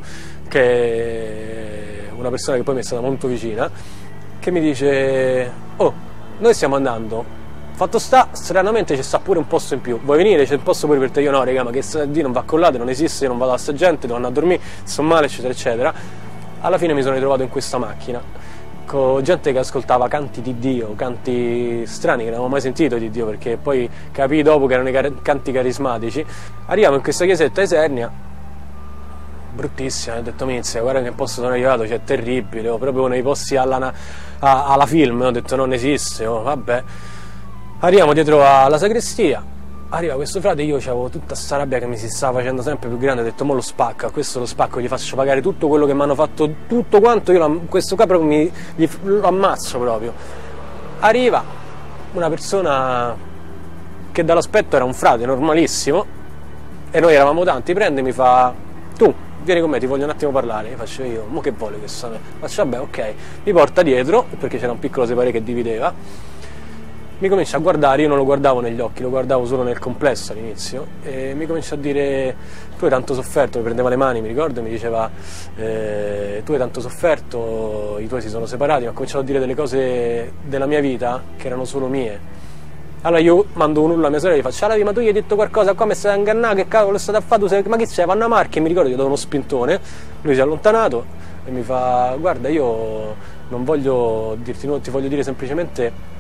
che è una persona che poi mi è stata molto vicina, che mi dice, oh, noi stiamo andando, fatto sta, stranamente ci sta pure un posto in più, vuoi venire? C'è un posto pure per te? Io no, raga, ma che di non va collate, non esiste, io non vado a sta gente, devo andare a dormire, sto male, eccetera, eccetera. Alla fine mi sono ritrovato in questa macchina, con gente che ascoltava canti di Dio, canti strani che non avevo mai sentito di Dio, perché poi capii dopo che erano i car- canti carismatici. Arriviamo in questa chiesetta a Isernia, bruttissima, ho detto minzia, guarda che posto sono arrivato, cioè terribile, oh, proprio nei posti alla, a, alla film, ho detto non esiste, oh, vabbè. Arriviamo dietro alla sagrestia, arriva questo frate, io avevo tutta sta rabbia che mi si stava facendo sempre più grande, ho detto mo lo spacco, a questo lo spacco, gli faccio pagare tutto quello che mi hanno fatto, tutto quanto, io lo, questo qua proprio mi, gli, lo ammazzo proprio. Arriva una persona che dall'aspetto era un frate normalissimo e noi eravamo tanti, prende e mi fa, tu vieni con me, ti voglio un attimo parlare. Io faccio io, mo che vuole questo? Faccio vabbè, ok, mi porta dietro perché c'era un piccolo separé che divideva. Mi comincia a guardare, io non lo guardavo negli occhi, lo guardavo solo nel complesso all'inizio e mi comincia a dire tu hai tanto sofferto, mi prendeva le mani, mi ricordo, e mi diceva eh, tu hai tanto sofferto, i tuoi si sono separati, mi ha cominciato a dire delle cose della mia vita che erano solo mie. Allora io mando un urlo a mia sorella e gli faccio Alavi, ma tu gli hai detto qualcosa, qua mi stai a ingannare, che cavolo state a fare, tu sei... ma che c'è, vanno a Marche, e mi ricordo, gli do uno spintone, lui si è allontanato e mi fa guarda io non voglio dirti nulla, ti voglio dire semplicemente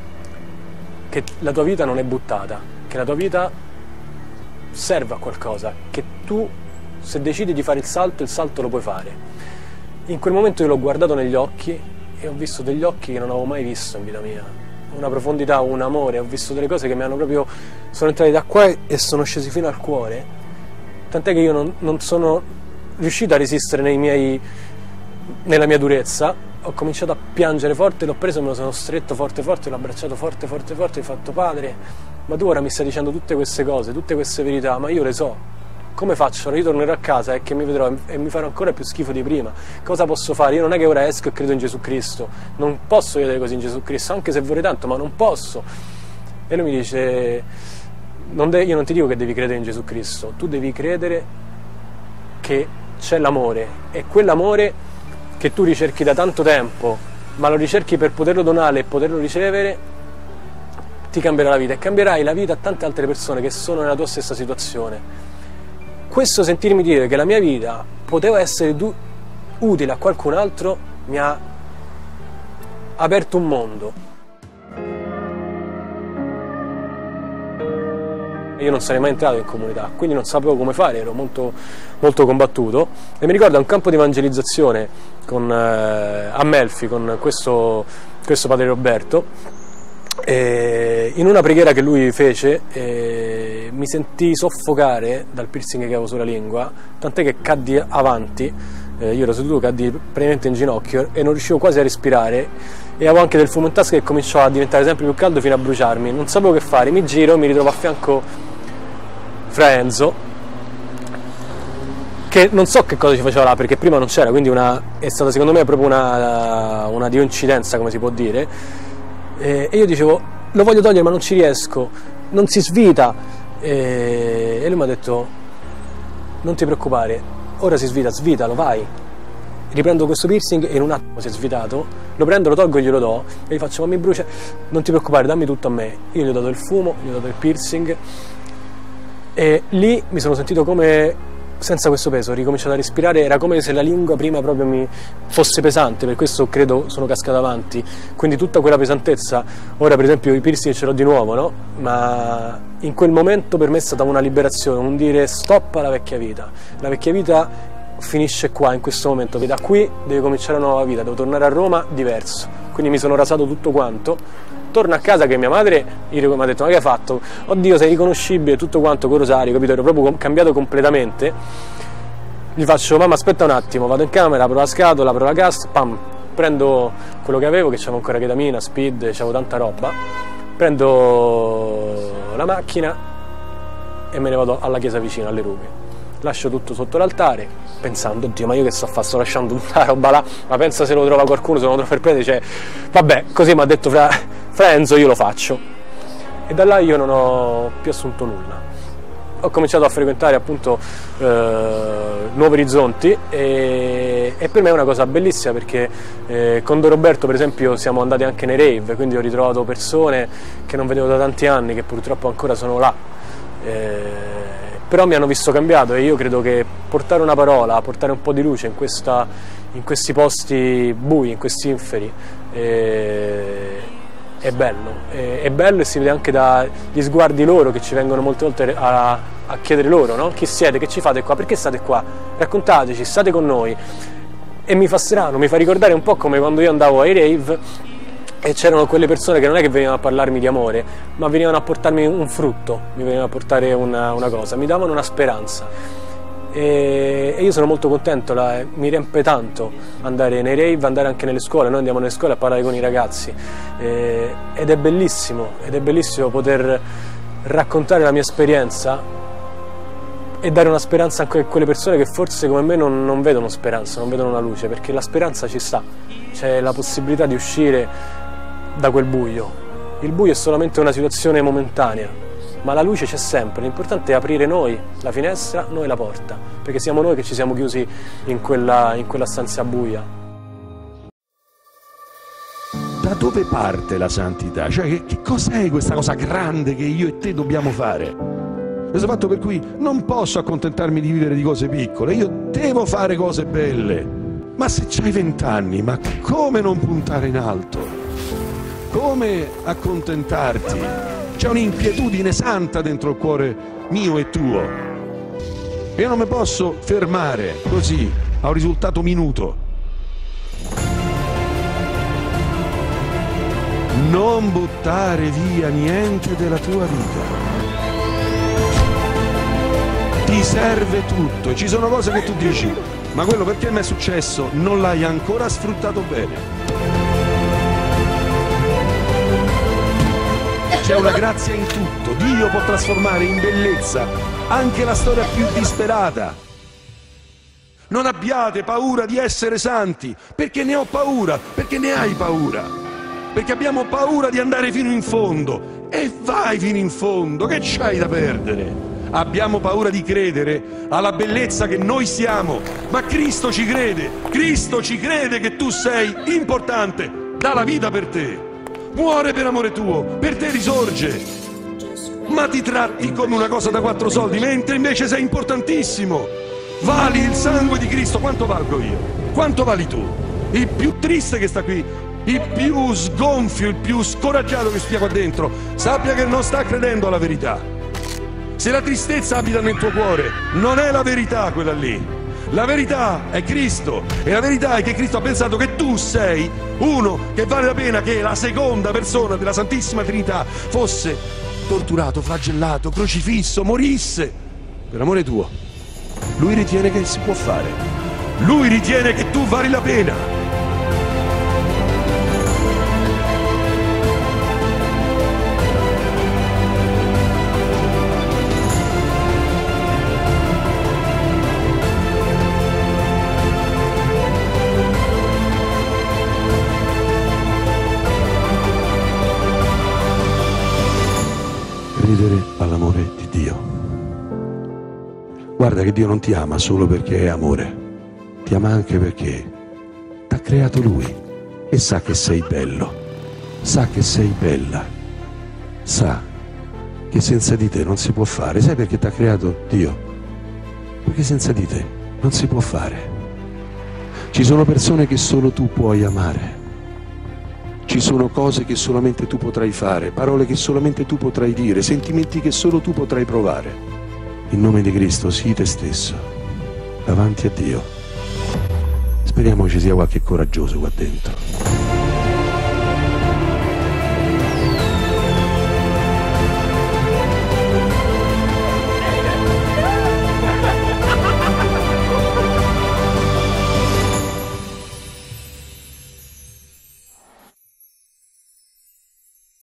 che la tua vita non è buttata, che la tua vita serve a qualcosa, che tu se decidi di fare il salto, il salto lo puoi fare. In quel momento io l'ho guardato negli occhi e ho visto degli occhi che non avevo mai visto in vita mia, una profondità, un amore, ho visto delle cose che mi hanno proprio, sono entrati da qua e sono scesi fino al cuore, tant'è che io non, non sono riuscito a resistere nei miei, nella mia durezza. Ho cominciato a piangere forte, l'ho preso, me lo sono stretto forte forte, l'ho abbracciato forte forte forte e ho fatto padre, ma tu ora mi stai dicendo tutte queste cose, tutte queste verità, ma io le so, come faccio? Ora io tornerò a casa e che mi vedrò e mi farò ancora più schifo di prima, cosa posso fare? Io non è che ora esco e credo in Gesù Cristo, non posso credere così in Gesù Cristo, anche se vorrei tanto, ma non posso. E lui mi dice non de- io non ti dico che devi credere in Gesù Cristo, tu devi credere che c'è l'amore e quell'amore che tu ricerchi da tanto tempo, ma lo ricerchi per poterlo donare e poterlo ricevere, ti cambierà la vita e cambierai la vita a tante altre persone che sono nella tua stessa situazione. Questo sentirmi dire che la mia vita poteva essere du- utile a qualcun altro mi ha aperto un mondo. io non sarei mai entrato in comunità, quindi non sapevo come fare, ero molto, molto combattuto. E mi ricordo a un campo di evangelizzazione con, eh, a Melfi con questo, questo padre Roberto, e in una preghiera che lui fece eh, mi sentii soffocare dal piercing che avevo sulla lingua, tant'è che caddi avanti, eh, io ero seduto, caddi praticamente in ginocchio e non riuscivo quasi a respirare, e avevo anche del fumo in tasca che cominciò a diventare sempre più caldo fino a bruciarmi. Non sapevo che fare, mi giro, mi ritrovo a fianco Fra Enzo, che non so che cosa ci faceva là, perché prima non c'era, quindi una, è stata secondo me proprio una, una coincidenza, come si può dire, e, e io dicevo lo voglio togliere ma non ci riesco, non si svita, e, e lui mi ha detto non ti preoccupare, ora si svita, svitalo, vai. Riprendo questo piercing e in un attimo si è svitato, lo prendo, lo tolgo e glielo do e gli faccio ma mi brucia, non ti preoccupare, dammi tutto a me. Io gli ho dato il fumo, gli ho dato il piercing e lì mi sono sentito come senza questo peso, ho ricominciato a respirare, era come se la lingua prima proprio mi fosse pesante, per questo credo sono cascato avanti, quindi tutta quella pesantezza, ora per esempio i piercing ce l'ho di nuovo, no? Ma in quel momento per me è stata una liberazione, un dire stop alla vecchia vita, la vecchia vita finisce qua in questo momento, che da qui deve cominciare una nuova vita, devo tornare a Roma diverso, quindi mi sono rasato tutto quanto, torno a casa che mia madre mi ha detto ma che hai fatto? Oddio sei riconoscibile, tutto quanto con Rosario, capito? Ero proprio cambiato completamente. Gli faccio mamma aspetta un attimo, vado in camera, apro la scatola, apro la gas, pam, prendo quello che avevo, che c'avevo ancora ketamina, speed, c'avevo tanta roba, prendo la macchina e me ne vado alla chiesa vicino, alle Rughe. Lascio tutto sotto l'altare, pensando, oddio, ma io che sto a fare? Sto lasciando tutta la roba là, ma pensa se lo trova qualcuno, se lo trova per prendere, cioè, vabbè, così mi ha detto fra, fra Enzo, io lo faccio. E da là io non ho più assunto nulla. Ho cominciato a frequentare appunto eh, nuovi orizzonti e, e per me è una cosa bellissima perché eh, con Don Roberto per esempio siamo andati anche nei rave, quindi ho ritrovato persone che non vedevo da tanti anni, che purtroppo ancora sono là. Eh, però mi hanno visto cambiato e io credo che portare una parola, portare un po' di luce in, questa, in questi posti bui, in questi inferi, eh, è bello, è, è bello e si vede anche dagli sguardi loro che ci vengono molte volte a, a chiedere loro, no? Chi siete, che ci fate qua, perché state qua, raccontateci, state con noi, e mi fa strano, mi fa ricordare un po' come quando io andavo ai rave e c'erano quelle persone che non è che venivano a parlarmi di amore, ma venivano a portarmi un frutto, mi venivano a portare una, una cosa, mi davano una speranza. E, e io sono molto contento, la, mi riempie tanto andare nei rave, andare anche nelle scuole, noi andiamo nelle scuole a parlare con i ragazzi e, ed è bellissimo, ed è bellissimo poter raccontare la mia esperienza e dare una speranza anche a quelle persone che forse come me non, non vedono speranza, non vedono una luce, perché la speranza ci sta, c'è la possibilità di uscire da quel buio. Il buio è solamente una situazione momentanea, ma la luce c'è sempre, l'importante è aprire noi la finestra, noi la porta, perché siamo noi che ci siamo chiusi in quella, in quella stanza buia. Da dove parte la santità? Cioè che, che cos'è questa cosa grande che io e te dobbiamo fare? Questo fatto per cui non posso accontentarmi di vivere di cose piccole, io devo fare cose belle. Ma se c'hai vent'anni, ma come non puntare in alto? Come accontentarti? C'è un'inquietudine santa dentro il cuore mio e tuo. Io non mi posso fermare così a un risultato minuto. Non buttare via niente della tua vita. Ti serve tutto e ci sono cose che tu dici, ma quello perché mi è successo non l'hai ancora sfruttato bene. C'è una grazia in tutto, Dio può trasformare in bellezza anche la storia più disperata. Non abbiate paura di essere santi, perché ne ho paura, perché ne hai paura, perché abbiamo paura di andare fino in fondo. E vai fino in fondo, che c'hai da perdere? Abbiamo paura di credere alla bellezza che noi siamo, ma Cristo ci crede, Cristo ci crede che tu sei importante, dà la vita per te. Muore per amore tuo, per te risorge, ma ti tratti come una cosa da quattro soldi, mentre invece sei importantissimo. Vali il sangue di Cristo. Quanto valgo io? Quanto vali tu? Il più triste che sta qui, il più sgonfio, il più scoraggiato che stia qua dentro, sappia che non sta credendo alla verità. Se la tristezza abita nel tuo cuore, non è la verità quella lì. La verità è Cristo, e la verità è che Cristo ha pensato che tu sei uno che vale la pena che la seconda persona della Santissima Trinità fosse torturato, flagellato, crocifisso, morisse per amore tuo. Lui ritiene che si può fare. Lui ritiene che tu vali la pena. Credere all'amore di Dio. Guarda che Dio non ti ama solo perché è amore, ti ama anche perché ti ha creato Lui e sa che sei bello, sa che sei bella, sa che senza di te non si può fare. Sai perché ti ha creato Dio? Perché senza di te non si può fare. Ci sono persone che solo tu puoi amare. Ci sono cose che solamente tu potrai fare, parole che solamente tu potrai dire, sentimenti che solo tu potrai provare. In nome di Cristo, sii te stesso, davanti a Dio. Speriamo ci sia qualche coraggioso qua dentro.